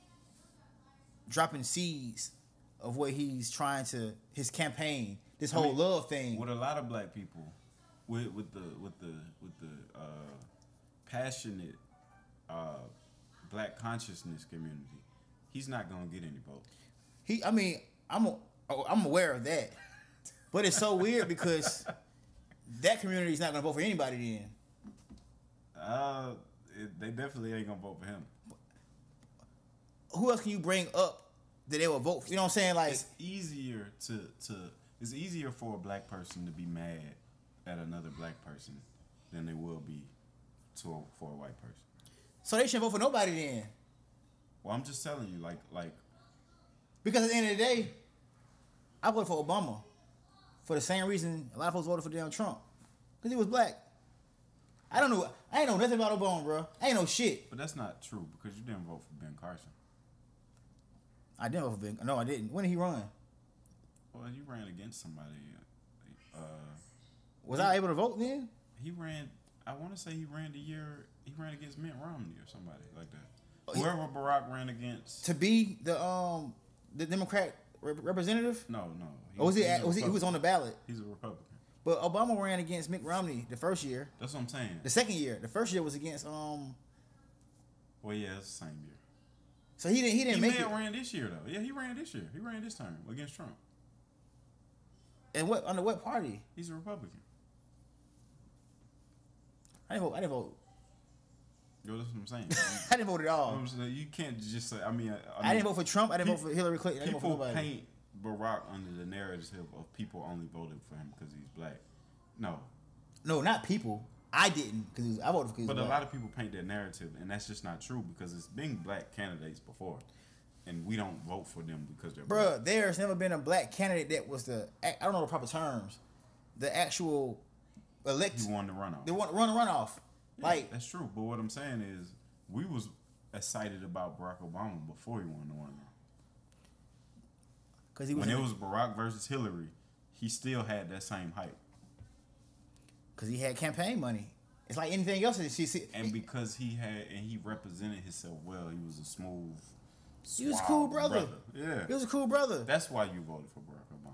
dropping seeds of what he's trying to his campaign, this whole I mean, love thing. With a lot of black people, with with the with the with the uh, passionate uh, black consciousness community, he's not gonna get any votes. He, I mean, I'm a, I'm aware of that, but it's so weird because that community is not gonna vote for anybody then. Uh, it, they definitely ain't gonna vote for him. Who else can you bring up that they will vote for? You know what I'm saying? Like, It's easier to to it's easier for a black person to be mad at another black person than they will be to a, for a white person. so they shouldn't vote for nobody then. Well, I'm just telling you, like like Because at the end of the day, I voted for Obama for the same reason a lot of folks voted for damn Trump. Because he was black. I don't know. I ain't know nothing about Obama, bro. I ain't know shit. but that's not true because you didn't vote for Ben Carson. I didn't vote for Ben. No, I didn't. When did he run? Well, you ran against somebody. Uh, Was I able to vote then? he ran. I want to say he ran the year he ran against Mitt Romney or somebody like that. Oh, he- Whoever Barack ran against. To be the um the Democrat rep- representative? No, no. Or was he? he's a Was he? He was on the Republican. ballot. He's a Republican. But Obama ran against Mitt Romney the first year. That's what I'm saying. The second year, the first year was against um. Well, yeah, it's the same year. So he didn't. He He didn't may make it. have ran this year though. Yeah, he ran this year. He ran this term against Trump. And what under what party? He's a Republican. I didn't vote. I didn't vote. Yo, that's what I'm saying. I didn't vote at all. I'm saying, you can't just say. I mean, I, I, I mean, didn't vote for Trump. I didn't pe- vote for Hillary Clinton. I didn't vote for People nobody. paint Barack under the narrative of people only voted for him because he's black. No, No, not people. I didn't because I voted for. but a lot of people paint that narrative, and that's just not true because it's been black candidates before, and we don't vote for them because they're black. Bruh, there's never been a black candidate that was the. I don't know the proper terms. The actual elect. He won the runoff. They want run a runoff. Yeah, Like that's true, but what I'm saying is we was excited about Barack Obama before he won the runoff. because he was. When it was Barack versus Hillary, he still had that same hype. Because he had campaign money. It's like anything else. That she see. And because he had and he represented himself well, he was a smooth. He was a suave cool brother. Yeah, He was a cool brother. that's why you voted for Barack Obama.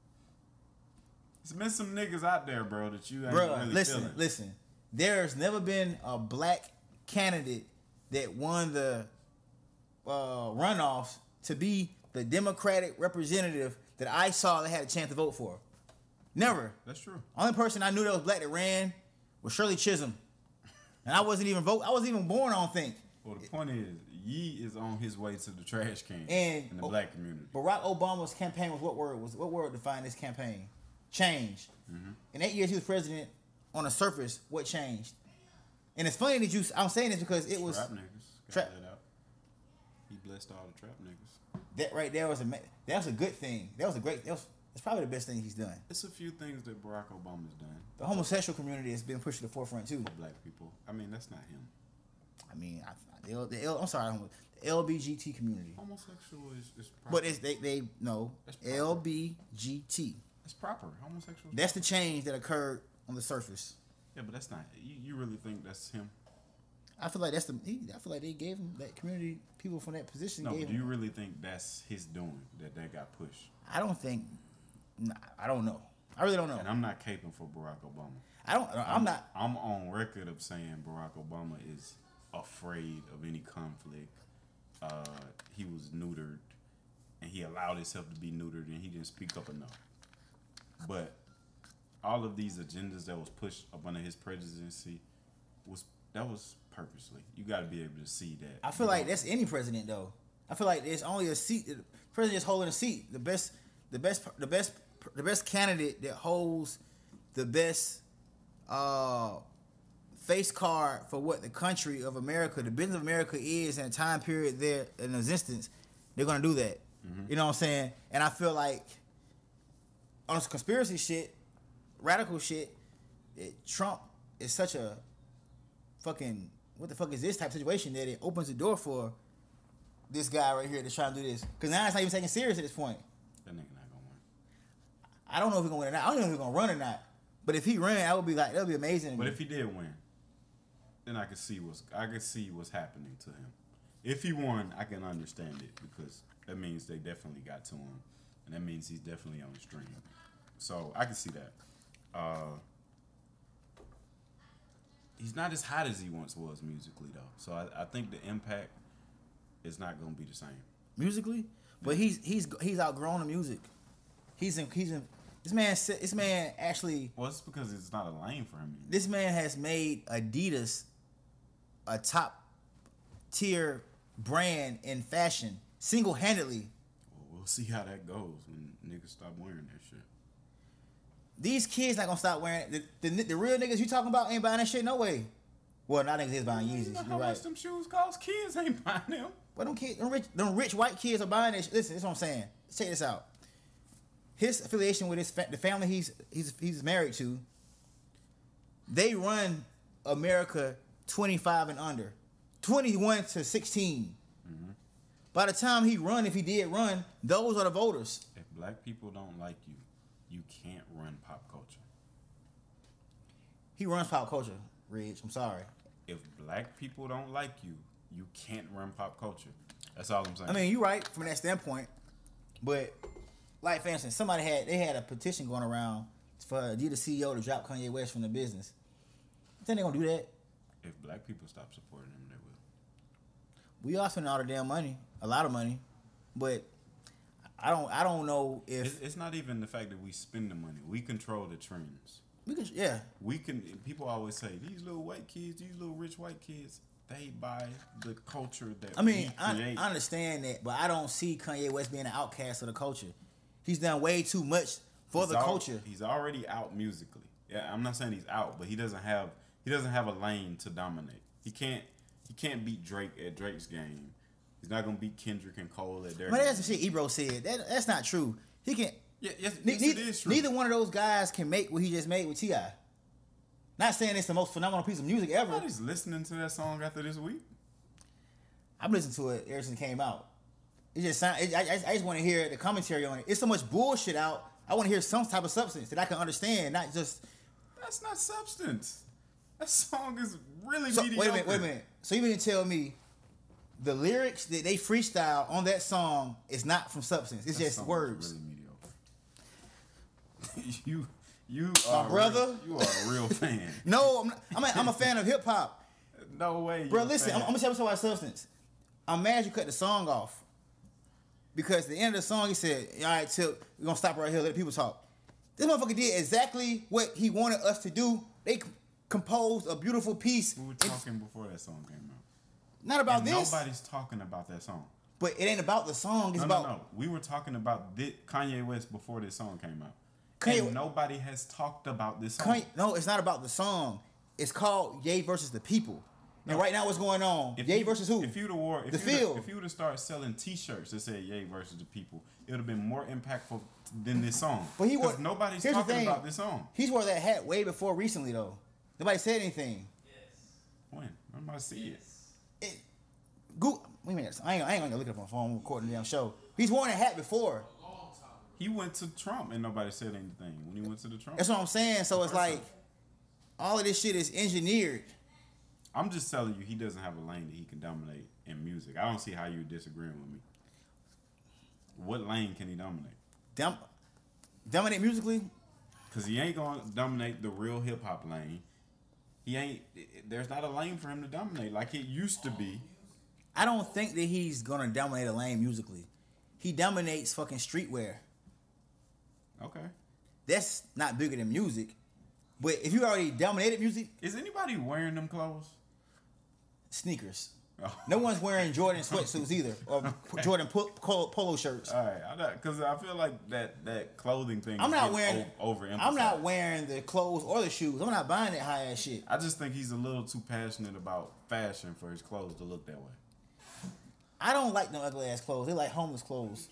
There's been some niggas out there, bro, that you ain't Bro, really listen, feeling. listen. There's never been a black candidate that won the uh, runoffs to be the Democratic representative that I saw that had a chance to vote for. Never. That's true. Only person I knew that was black that ran was Shirley Chisholm, and I wasn't even vote. I wasn't even born. I don't think. Well, the point is, Yee is on his way to the trash can And in the black community. Barack Obama's campaign was what word was what word defined this campaign? Change. Mm-hmm. In eight years he was president. On the surface, what changed? And it's funny that you. I'm saying this because it was Trap niggas. Trap- Got that out. He blessed all the trap niggas. that right there was a ma- that was a good thing. That was a great. That was that's probably the best thing he's done. It's a few things that Barack Obama's done The homosexual community has been pushed to the forefront too. for black people. I mean, that's not him. I mean, I, the, L, the L, I'm sorry, homo- the L B G T community. Homosexual is, is proper. But it's they they no That's proper. L B G T. It's proper. Homosexual. That's the change that occurred on the surface. Yeah, but that's not. You, you really think that's him? I feel like that's the. He, I feel like they gave him that community people from that position. No. gave Do you him, really think that's his doing that that got pushed? I don't think. Nah, I don't know. I really don't know. And I'm not caping for Barack Obama. I don't. I'm not. I'm on record of saying Barack Obama is afraid of any conflict. Uh, he was neutered, and he allowed himself to be neutered, and he didn't speak up enough. But all of these agendas that was pushed up under his presidency was that was purposely. You got to be able to see that. I feel like that's any president though. I feel like there's only a seat. The president is holding a seat. The best, the best, the best, the best candidate that holds the best uh, face card for what the country of America, the business of America is in a time period there in existence. They're gonna do that. Mm-hmm. You know what I'm saying? And I feel like on this conspiracy shit, radical shit, it, Trump is such a fucking what the fuck is this type of situation that it opens the door for this guy right here to try to do this. Because now it's not even taken serious at this point. That nigga not gonna win. I don't know if he's gonna win or not. I don't even know if he's gonna run or not. But if he ran, I would be like, that would be amazing. But if he did win, then I could see what's I could see what's happening to him. If he won, I can understand it because that means they definitely got to him, and that means he's definitely on the stream. So I can see that. Uh, he's not as hot as he once was musically, though. So I, I think the impact is not going to be the same. musically, but he's he's he's outgrown the music. He's in he's in This man, sa- this man actually. Well, it's because it's not a lane for him. This man has made Adidas a top tier brand in fashion single handedly. Well, we'll see how that goes when niggas stop wearing that shit. These kids not gonna stop wearing the, the the real niggas you talking about ain't buying that shit no way. Well, not niggas is buying Yeezys. You know You're how right. much them shoes cost? Kids ain't buying them. But them kids, them rich, them rich white kids are buying this. Listen, this is what I'm saying. Check this out. His affiliation with his fa- the family he's he's he's married to. They run America twenty-five and under, twenty-one to sixteen. Mm-hmm. By the time he run, if he did run, those are the voters. If black people don't like you, you can't run pop culture. He runs pop culture, Ridge. I'm sorry. If black people don't like you, you can't run pop culture. That's all I'm saying. I mean, you're right from that standpoint, but like for instance, somebody had they had a petition going around for Adidas C E O to drop Kanye West from the business. You think they gonna do that? if black people stop supporting him, they will. We are spending all the damn money, a lot of money, but I don't I don't know if It's, it's not even the fact that we spend the money. We control the trends. we can. Yeah, We can. People always say these little white kids, these little rich white kids, they buy the culture that I mean, we I, create. I understand that, but I don't see Kanye West being an outcast of the culture. He's done way too much for He's the al- culture. He's already out musically. Yeah, I'm not saying he's out, but he doesn't have he doesn't have a lane to dominate. He can't he can't beat Drake at Drake's game. He's not gonna beat Kendrick and Cole at their But game. that's the shit Ebro said. That that's not true. He can. Yeah, yes, ne- yes, neither, it is true. neither one of those guys can make what he just made with T I. Not saying it's the most phenomenal piece of music ever. Nobody's listening to that song after this week. I'm listening to it ever since it came out. It just sound. It, I, I I just want to hear the commentary on it. It's so much bullshit out. I want to hear some type of substance that I can understand, not just. That's not substance. That song is really So, mediocre. wait a minute, wait a minute. So you mean to tell me the lyrics that they freestyle on that song is not from substance? It's That just song is words. Really mediocre. you, you My are brother? Real, you are a real fan. No, I'm not, I'm, a, I'm a fan of hip hop. No way, Bro, you're a listen, I'm, fan. I'm gonna tell you something about substance. I'm mad you cut the song off. Because at the end of the song, he said, all right, Tip, we're gonna stop right here, let the people talk. This motherfucker did exactly what he wanted us to do. They c- composed a beautiful piece. We were It's talking before that song came out. not about And this, Nobody's talking about that song. but it ain't about the song. It's No, about no, no. We were talking about thi- Kanye West before this song came out. Kanye- and nobody has talked about this song. Kanye, no, it's not about the song. It's called Ye versus the People. And right now, what's going on? If Ye you- versus who? If you'd have wore, if The you'd Field. have, if you would have started selling T-shirts that said "Ye versus the People," it would have been more impactful than this song. But he because wore- nobody's here's the talking thing. about this song. He's wore that hat way before recently, though. Nobody said anything. When I'm about to see it. It, Go, wait a minute. I ain't, I ain't gonna look it up on my phone. I'm recording the damn show. He's worn a hat before. He went to Trump and nobody said anything when he went to the Trump. That's what I'm saying. So it's like all of this shit is engineered. I'm just telling you, he doesn't have a lane that he can dominate in music. I don't see how you're disagreeing with me. What lane can he dominate? Dom- dominate musically. Because he ain't going to dominate the real hip hop lane. He ain't. There's not a lane for him to dominate like it used to be. I don't think that he's gonna dominate a lane musically. He dominates fucking streetwear. Okay. That's not bigger than music. But if you already dominated music, Is anybody wearing them clothes? sneakers. Oh. No one's wearing Jordan sweatsuits either, or Jordan po- polo, polo shirts. All right, I not because I feel like that that clothing thing. I'm is not getting wearing. o- overemphasized. I'm not wearing the clothes or the shoes. I'm not buying that high ass shit. I just think he's a little too passionate about fashion for his clothes to look that way. I don't like no ugly ass clothes. They like homeless clothes.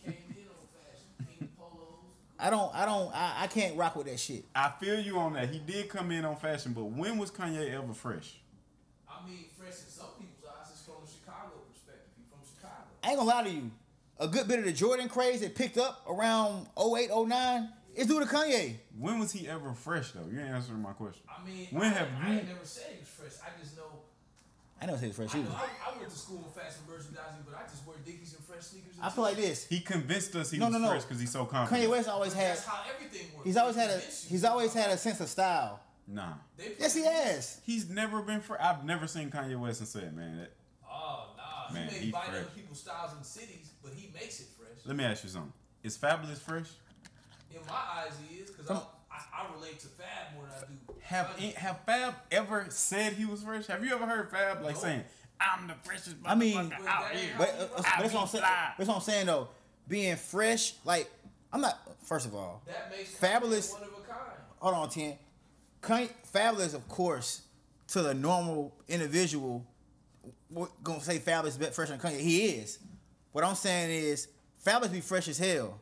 I don't. I don't. I, I can't rock with that shit. I feel you on that. He did come in on fashion, but when was Kanye ever fresh? I mean, fresh in some people's eyes is from a Chicago perspective. He's from Chicago. I ain't gonna lie to you. A good bit of the Jordan craze that picked up around oh eight, oh nine is due to Kanye. When was he ever fresh though? You ain't answering my question. I mean, when I, have I you? ain't never said he was fresh. I just know. I never said fresh I, either. know I, I went to school in fashion merchandising, but I just wear Dickies and fresh sneakers. And I feel like this. He convinced us he No, was no, no. fresh because he's so confident. Kanye West always But had. that's how everything works. He's always They had a. convince you. He's always had a sense of style. Nah, They Yes, he has. he's never been fresh. I've never seen Kanye West and said, "Man, that, Oh nah, Man, he may he buy fresh. other people's styles in cities, but he makes it fresh. let me ask you something. Is Fabulous fresh? In my eyes, he is because I, I I relate to Fab more than I do. Have Kanye. have Fab ever said he was fresh? Have you ever heard Fab like No. saying, "I'm the freshest I mean, motherfucker out here"? But, uh, but that's what I'm saying. fly. That's what I'm saying though. Being fresh, like I'm not. First of all, That makes Fabulous- Kanye one of a kind. hold on, ten. Kanye, Fabulous, of course, to the normal individual, we're gonna say Fabulous is fresher than Kanye. He is. What I'm saying is, Fabulous be fresh as hell.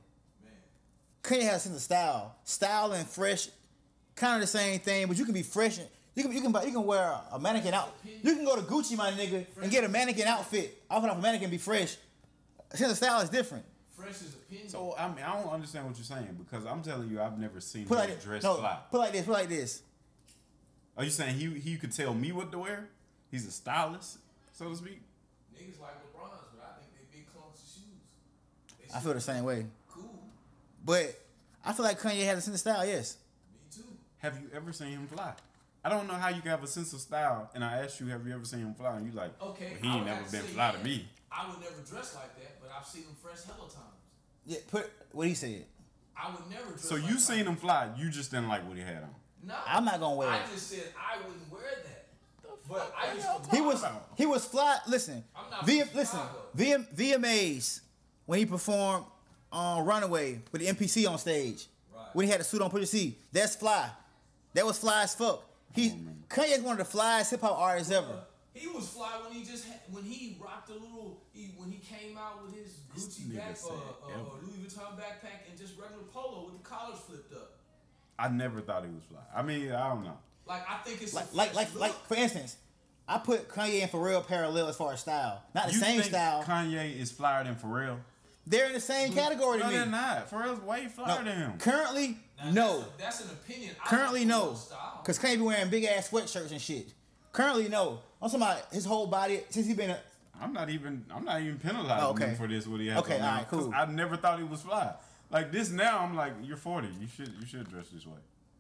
Kanye has a sense of style. Style and fresh, kind of the same thing, but you can be fresh. And, you can you can buy, you can wear a mannequin out. You can go to Gucci, my nigga, and get a mannequin outfit. Off and off a mannequin and be fresh. Sense of style is different. Fresh is opinion. So I mean, I don't understand what you're saying because I'm telling you, I've never seen Put him like this. dress No, fly. put like this. Put like this. Are you saying he he could tell me what to wear? He's a stylist, so to speak. Niggas like LeBron's, but I think they big clumps of shoes. They I feel the same way. Cool. But I feel like Kanye has a sense of style. Yes. Me too. Have you ever seen him fly? I don't know how you can have a sense of style, and I asked you, have you ever seen him fly? And you like, Okay. well, he I ain't would never have been say, fly yeah, to me. I would never dress like that, but I've seen him fresh hella times. Yeah. Put what he said. I would never dress So like you seen Kanye. him fly, you just didn't like what he had on. No. I'm not gonna wear I it. just said I wouldn't wear that. But I used to He was he was fly. Listen, I'm not V, from listen, Chicago. V M, V M As when he performed on Runaway with the M P C on stage, Right. when he had a suit on Pusha T, that's fly. That was fly as fuck. He Kanye's one of the flyest hip hop artists ever. He was fly when he just had, when he rocked a little he, when he came out with his Gucci nigga back said uh, uh, ever. Louis Vuitton backpack and just regular polo with the collars flipped up. I never thought he was fly. I mean, I don't know. Like I think it's Like a like fresh like look. like for instance, I put Kanye and Pharrell parallel as far as style. Not the You same think style. Kanye is flyer than Pharrell? They're in the same category to No, me. they're not. Pharrell's way flyer than him. Currently, Now, no. That's, a, that's an opinion. I Currently, like no. Pharrell's style. Because Kanye be wearing big ass sweatshirts and shit. Currently, no. I'm talking about his whole body since he been a. I'm not even. I'm not even penalizing Oh, okay. him for this. What he has Okay, on now, alright, cool. 'cause I never thought he was fly. Like this now, I'm like, you're forty. You should. You should dress this way.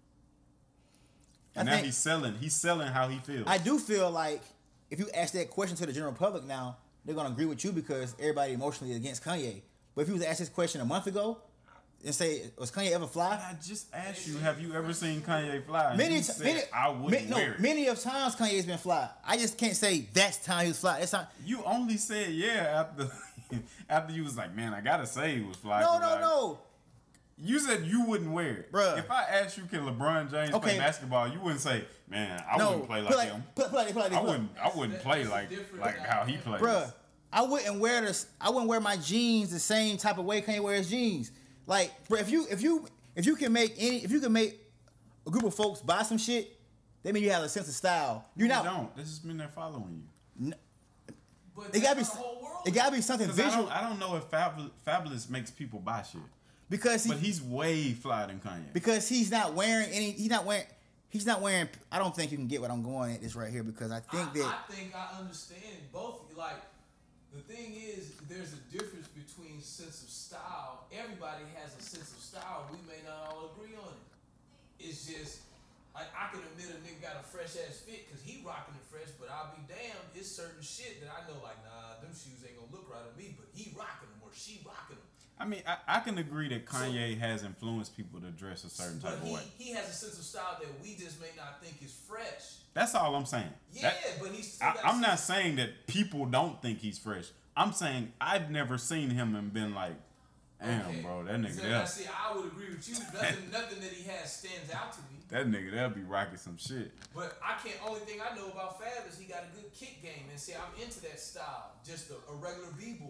I And now think- he's selling. He's selling how he feels. I do feel like if you ask that question to the general public now, they're gonna agree with you because everybody emotionally against Kanye. But if you was to ask this question a month ago and say, was Kanye ever fly? I just asked you, have you ever seen Kanye fly? And Many, you ti- said, many, I wouldn't ma- no, wear it. many of times Kanye's been fly. I just can't say that's time he was fly. That's not. You only said yeah after after you was like, man, I gotta say he was fly. No, 'cause no, I- no. You said you wouldn't wear it. Bruh. If I asked you, can LeBron James Okay. play basketball, you wouldn't say, man, I No. wouldn't play Put like like, him. put, put like, put like this, I look. wouldn't. I wouldn't play that's like different like how he plays. Bruh, I wouldn't wear this. I wouldn't wear my jeans the same type of way Kanye wears jeans. Like, bro, if you if you if you can make any if you can make a group of folks buy some shit, that means you have a sense of style. You're You not. don't. This has been there following you. But It gotta be. that's how the whole world It gotta be something 'Cause I visual don't, I don't know if Fabulous, Fabulous makes people buy shit, because he but he's way flyer than Kanye. because he's not wearing any. He's not wearing. He's not wearing. I don't think you can get what I'm going at this right here because I think I, that. I think I understand both. Like the thing is, there's a difference between sense of style. Everybody has a sense of style. We may not all agree on it. It's just like I can admit a nigga got a fresh ass fit because he rocking it fresh, but I'll be damned. It's certain shit that I know like nah, them shoes ain't gonna look right on me, but he rocking them or she rocking them. I mean, I, I can agree that Kanye has influenced people to dress a certain type But of he, way. he has a sense of style that we just may not think is fresh. That's all I'm saying. Yeah, That- but he's still I, got I'm not sense- saying that people don't think he's fresh. I'm saying I've never seen him and been like, damn, Okay. bro, that nigga So, there, now, see, I would agree with you. Nothing, nothing that he has stands out to me. that nigga there be rocking some shit. But I can't. Only thing I know about Fab is he got a good kick game, and see, I'm into that style. Just a, a regular b-boy.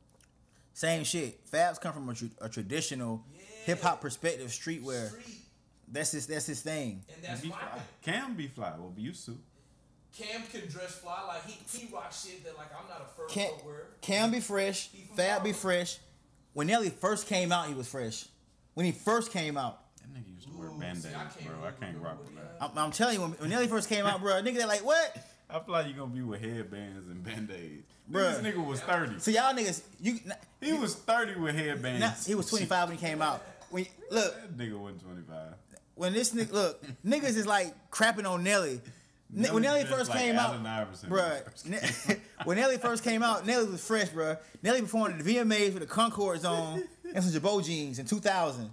Same shit. Fabs come from a, tra- a traditional Yeah. hip hop perspective, streetwear. Street, That's his. That's his thing. and that's be my fly. thing. Can be fly. Well, be used to. Cam can dress fly like he he rocks shit that like I'm not a fur Cam, coat wearer. Cam be fresh. He from Fab be Harlem. fresh. When Nelly first came out, he was fresh. When he first came out, That nigga used to wear Ooh, band-aids, see, I can't bro. I really can't remember rock what with he that. had. I'm, I'm telling you, when, when Nelly first came out, bro, nigga, they like what? I feel like you're gonna be with headbands and band-aids. Bruh. This nigga was thirty. So y'all niggas, you. He was thirty with headbands. Not, he was twenty-five when he came out. When look, That nigga wasn't twenty-five. when this nigga look, niggas is like crapping on Nelly. Ne- when Nelly Nelly dressed first like came out, Allen Iverson bruh. when he first Ne- when Nelly first came out, Nelly was fresh, bruh. Nelly performed at the V M As with the Concords on and some Jabot jeans in two thousand.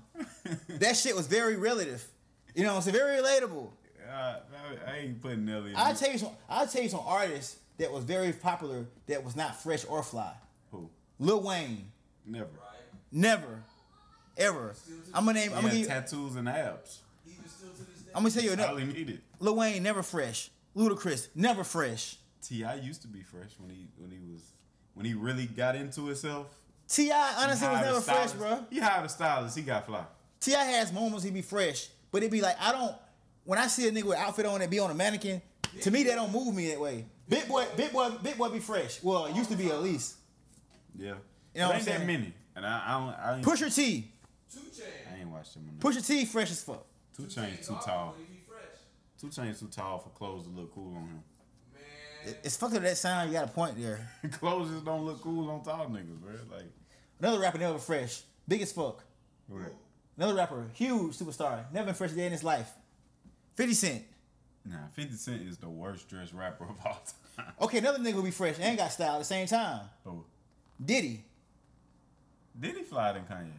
that shit was very relative. You know, it's very relatable. Uh, I, I ain't putting Nelly in I'll it. tell you some. I'll tell you some artists that was very popular that was not fresh or fly. Who? Lil Wayne. Never. Never, ever. I'm gonna name. I'm He gonna had give. tattoos and abs. I'm gonna tell you That's all another. he needed. Lil Wayne never fresh. Ludacris never fresh. T I used to be fresh when he when he was when he really got into himself. T I honestly He was hired never a fresh, stylist. bro. He hired a stylist. He got fly. T I has moments he be fresh, but it be like I don't. When I see a nigga with outfit on and be on a mannequin, to me that don't move me that way. Big boy, big boy, big boy be fresh. Well, it used to be at least. Yeah. You know There what I'm ain't that saying? many. And I I don't I ain't, Pusha T. I ain't watched him enough. Pusha T fresh as fuck. Two Chainz too tall. Two Chainz too tall for clothes to look cool on him. It- It's fucked up that sound. You got a point there. Clothes just don't look cool on tall niggas, bro. Like Another rapper never fresh. Big as fuck. who that? Another rapper, huge superstar, never been fresh a day in his life. fifty Cent. Nah, fifty Cent is the worst dressed rapper of all time. Okay, another nigga will be fresh and got style at the same time. Oh. Diddy. Did he fly than Kanye?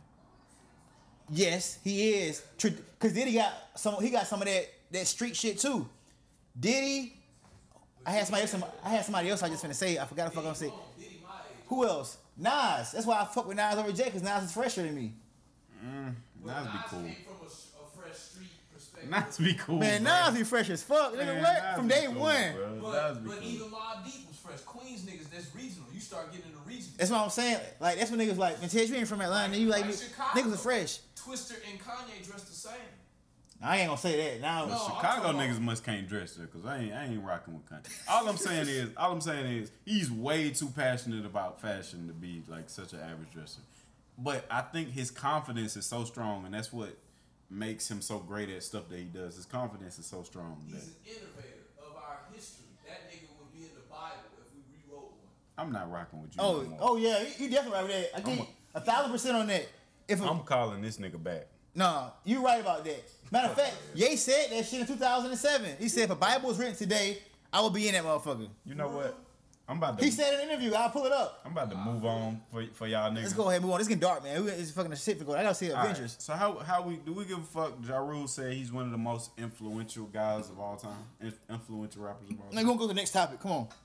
Yes, he is. Tr- Cause Diddy got some. He got some of that that street shit too. Diddy. I had somebody else. I had somebody else. I just finna say. I forgot if I gonna say. Who else? Nas. That's why I fuck with Nas over Jay. Cause Nas is fresher than me. Mm, Nas be cool. Came from a, a fresh street perspective. Nas be cool. Man, bro. Nas be fresh as fuck. Nigga, Man, what? Nas From be day cool, one. bro. Nas But, be but cool. even Mobb Deep was fresh. Queens niggas, that's regional. You start getting into regional. That's what I'm saying. Like that's when niggas like, man, Ted, you ain't from Atlanta. And you like, Like Chicago. niggas are fresh. Twister and Kanye dressed the same. I ain't gonna say that. Now, No. Chicago I'm talking niggas must can't dress there because I ain't I ain't rocking with Kanye. All I'm saying is all I'm saying is he's way too passionate about fashion to be like such an average dresser. But I think his confidence is so strong, and that's what makes him so great at stuff that he does. His confidence is so strong. That He's an innovator of our history. That nigga would be in the Bible if we rewrote one. I'm not rocking with you. oh, no more. oh yeah, you you definitely right with that. I give I'm you a thousand percent on that. If a, I'm calling this nigga back. no, you right about that. Matter of fact, Ye said that shit in two thousand seven. He said if a Bible was written today, I would be in that motherfucker. You know what? I'm about to. He said in an interview. I'll pull it up. I'm about to move on for, for y'all niggas. Let's go ahead and move on. It's getting dark, man. We- It's fucking shit for going. I gotta see All right, Avengers. So how how we do we give a fuck? Ja Rule said he's one of the most influential guys of all time, In- influential rappers of all Now time. we're gonna go to the next topic. Come on.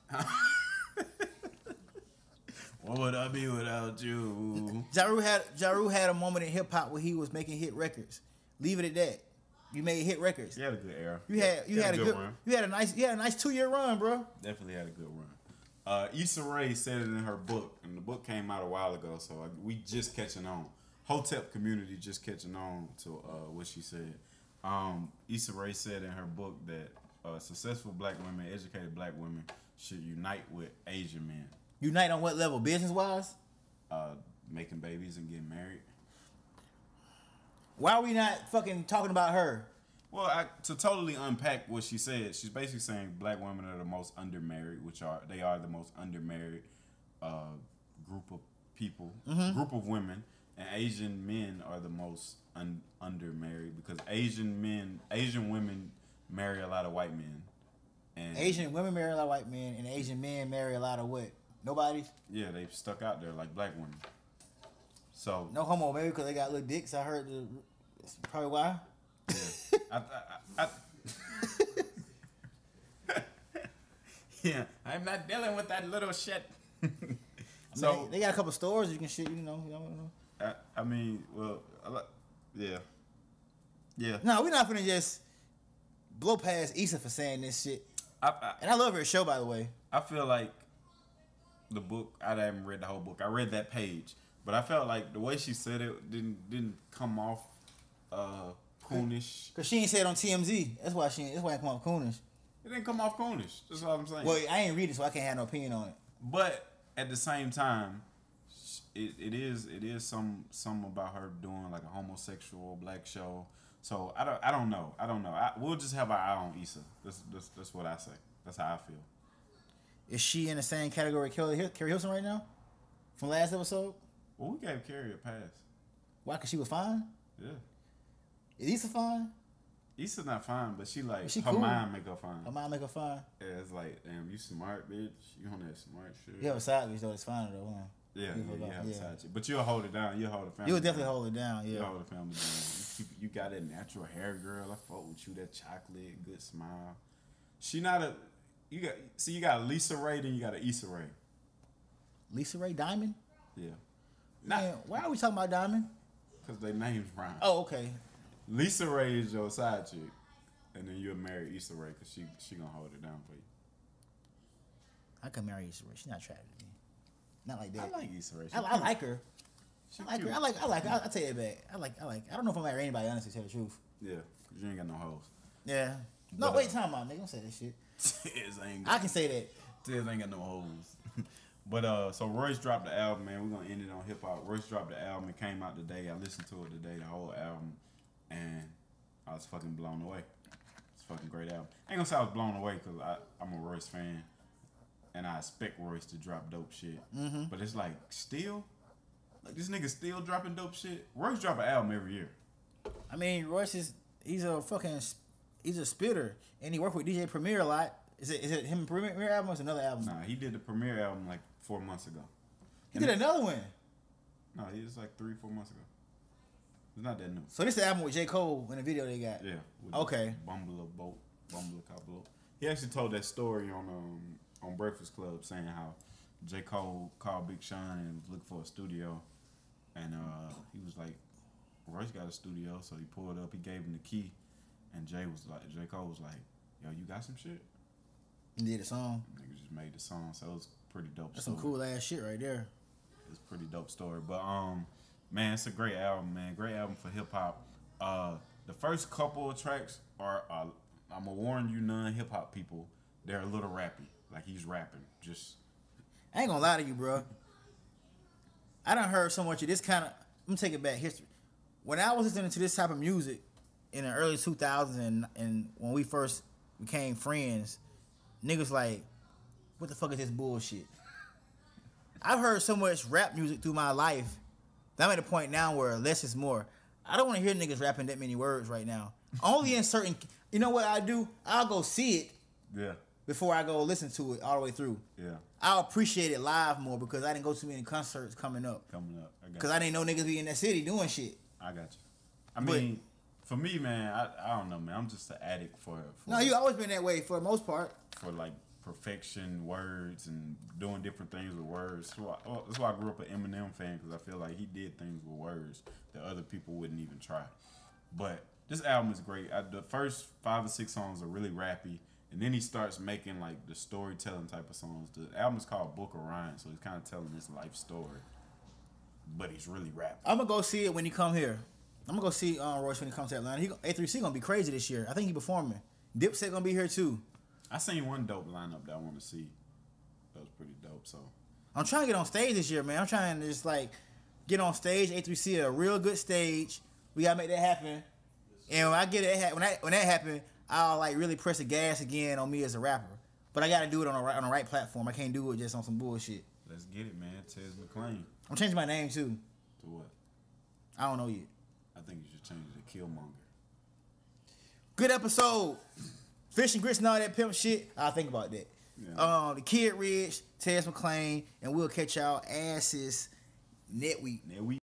What would I be without you? Ja Rule had Ja Rule had a moment in hip hop where he was making hit records. Leave it at that. You made hit records. You had a good era. You had you He had, a good, run. you had a nice you had a nice two year run, bro. Definitely had a good run. Uh, Issa Rae said it in her book, and the book came out a while ago, so I, we just catching on. Hotep community just catching on to uh, what she said. Um, Issa Rae said in her book that uh, successful black women, educated black women, should unite with Asian men, Unite on what level? Business wise? uh, making babies and getting married. Why are we not fucking talking about her? Well, I, to totally unpack what she said, she's basically saying black women are the most undermarried, which are they are the most undermarried uh, group of people, Mhm. group of women, and Asian men are the most un, undermarried because Asian men, Asian women marry a lot of white men, and Asian women marry a lot of white men, and Asian men marry a lot of what? Nobody? yeah, they've stuck out there like black women. So No homo, maybe because they got little dicks. I heard the, that's probably why. yeah, I, I, I, yeah, I'm not dealing with that little shit. So I mean, they, they got a couple stores you can shit. You know, you know. I, I mean, well, I li- yeah, yeah. No, we're not gonna just blow past Issa for saying this shit. I, I, And I love her show, by the way. I feel like the book. I haven't read the whole book. I read that page, but I felt like the way she said it didn't didn't come off uh, coonish. Cause she ain't say it on T M Z. That's why she. That's why it come off coonish. It didn't come off coonish. That's all I'm saying. Well, I ain't read it, so I can't have no opinion on it. But at the same time, it, it is it is some some about her doing like a homosexual black show. So I don't I don't know I don't know. I, we'll just have our eye on Issa. That's, that's that's what I say. That's how I feel. Is she in the same category as Carrie Hil- Carrie Hilson right now? From last episode? Well, we gave Carrie a pass. Why? Cause she was fine. Yeah, Is Issa fine? Issa not fine, but she like She her cool. mind make her fine. Her mom make her fine. Yeah, it's like damn, you smart bitch. You on that smart shit. You have a side bitch though. It's fine though. Huh? Yeah, You yeah, you forgot, have yeah. a side chick. But you'll hold it down. You'll hold the family You would definitely down. hold it down. You'll Yeah. hold the family down. You, keep, you got that natural hair, girl. I fuck with you. That chocolate, good smile. She not a. You got see. You got Lisa Ray, then you got an Issa Rae. Lisa Ray Diamond. Yeah, Man, why are we talking about Diamond? because they names rhyme. Oh, okay. Lisa Ray is your side chick, and then you'll marry Issa Rae because she she gonna hold it down for you. I can marry Issa Rae. She's not attractive to me. Not like that. I like Issa Rae. She I, I cute. like her. She I like cute. her. I like. I like. I'll, I'll tell you back. I like. I like. I don't know if I'm marry anybody. Honestly, to tell the truth. Yeah, because you ain't got no hoes. Yeah. No, But, wait. uh, Time out, nigga. Don't say that shit. Tiz ain't I can say that. Tiz ain't got no hoes. But uh, so Royce dropped the album, man. We're gonna end it on hip hop. Royce dropped the album. It came out today. I listened to it today, the whole album, and I was fucking blown away. It's a fucking great album. I ain't gonna say I was blown away because I'm a Royce fan, and I expect Royce to drop dope shit. Mm-hmm. But it's like still, like this nigga still dropping dope shit. Royce drop an album every year. I mean, Royce is. He's a fucking. He's a spitter, and he worked with D J Premier a lot. Is it? Is it him Premier album or is it another album? Nah, he did the premiere album like four months ago. He did another one. No, he was like three, four months ago. It's not that new. So this is the album with J. Cole in the video they got. Yeah. with Okay. Bumble a boat, Bumble a couple. He actually told that story on um on Breakfast Club saying how J. Cole called Big Sean and was looking for a studio, and uh he was like, Royce got a studio, so he pulled up, he gave him the key, and Jay was like, J. Cole was like, yo, you got some shit? He did a song. Nigga just made the song, so it was pretty dope. That's story. some cool ass shit right there. It's a pretty dope story. But um, man, it's a great album, man. Great album for hip hop. Uh, the first couple of tracks are, uh, I'm gonna warn you, non hip hop people, they're a little rappy. Like he's rapping, just. I ain't gonna lie to you, bro. I done heard so much of this kind of. I'm gonna take it back history. When I was listening to this type of music in the early two thousands and, and when we first became friends, niggas like, what the fuck is this bullshit? I've heard so much rap music through my life that I'm at a point now where less is more. I don't want to hear niggas rapping that many words right now. Only in certain, you know what I do? I'll go see it Yeah. before I go listen to it all the way through. Yeah. I'll appreciate it live more because I didn't go to many concerts coming up. Coming up. I got Because you. I didn't know niggas be in that city doing shit. I got you. I But- mean, for me, man, I, I don't know, man. I'm just an addict for, for No, you always been that way for the most part. for like perfection, words, and doing different things with words. That's why, oh, that's why I grew up an Eminem fan, because I feel like he did things with words that other people wouldn't even try. But this album is great. I, the first five or six songs are really rappy, and then he starts making like the storytelling type of songs. The album is called Book of Ryan, so he's kind of telling his life story, but he's really rapping. I'm going to go see it when he come here. I'm going to go see uh, Royce when he comes to Atlanta. He, A three C going to be crazy this year. I think he performing. Dipset going to be here too. I seen one dope lineup that I want to see. That was pretty dope. So I'm trying to get on stage this year, man. I'm trying to just like get on stage. A three C a real good stage. We gotta make that happen. And when I get it, when that when that happen, I'll like really press the gas again on me as a rapper. But I gotta do it on a on the right platform. I can't do it just on some bullshit. let's get it, man. Tez McClain. I'm changing my name too. To what? I don't know yet. I think you should change it to Killmonger. Good episode. Fish and grits and all that pimp shit. I'll think about that. Yeah. Um, the Kid Rich, Tez McClain, and we'll catch y'all asses next week. Next week.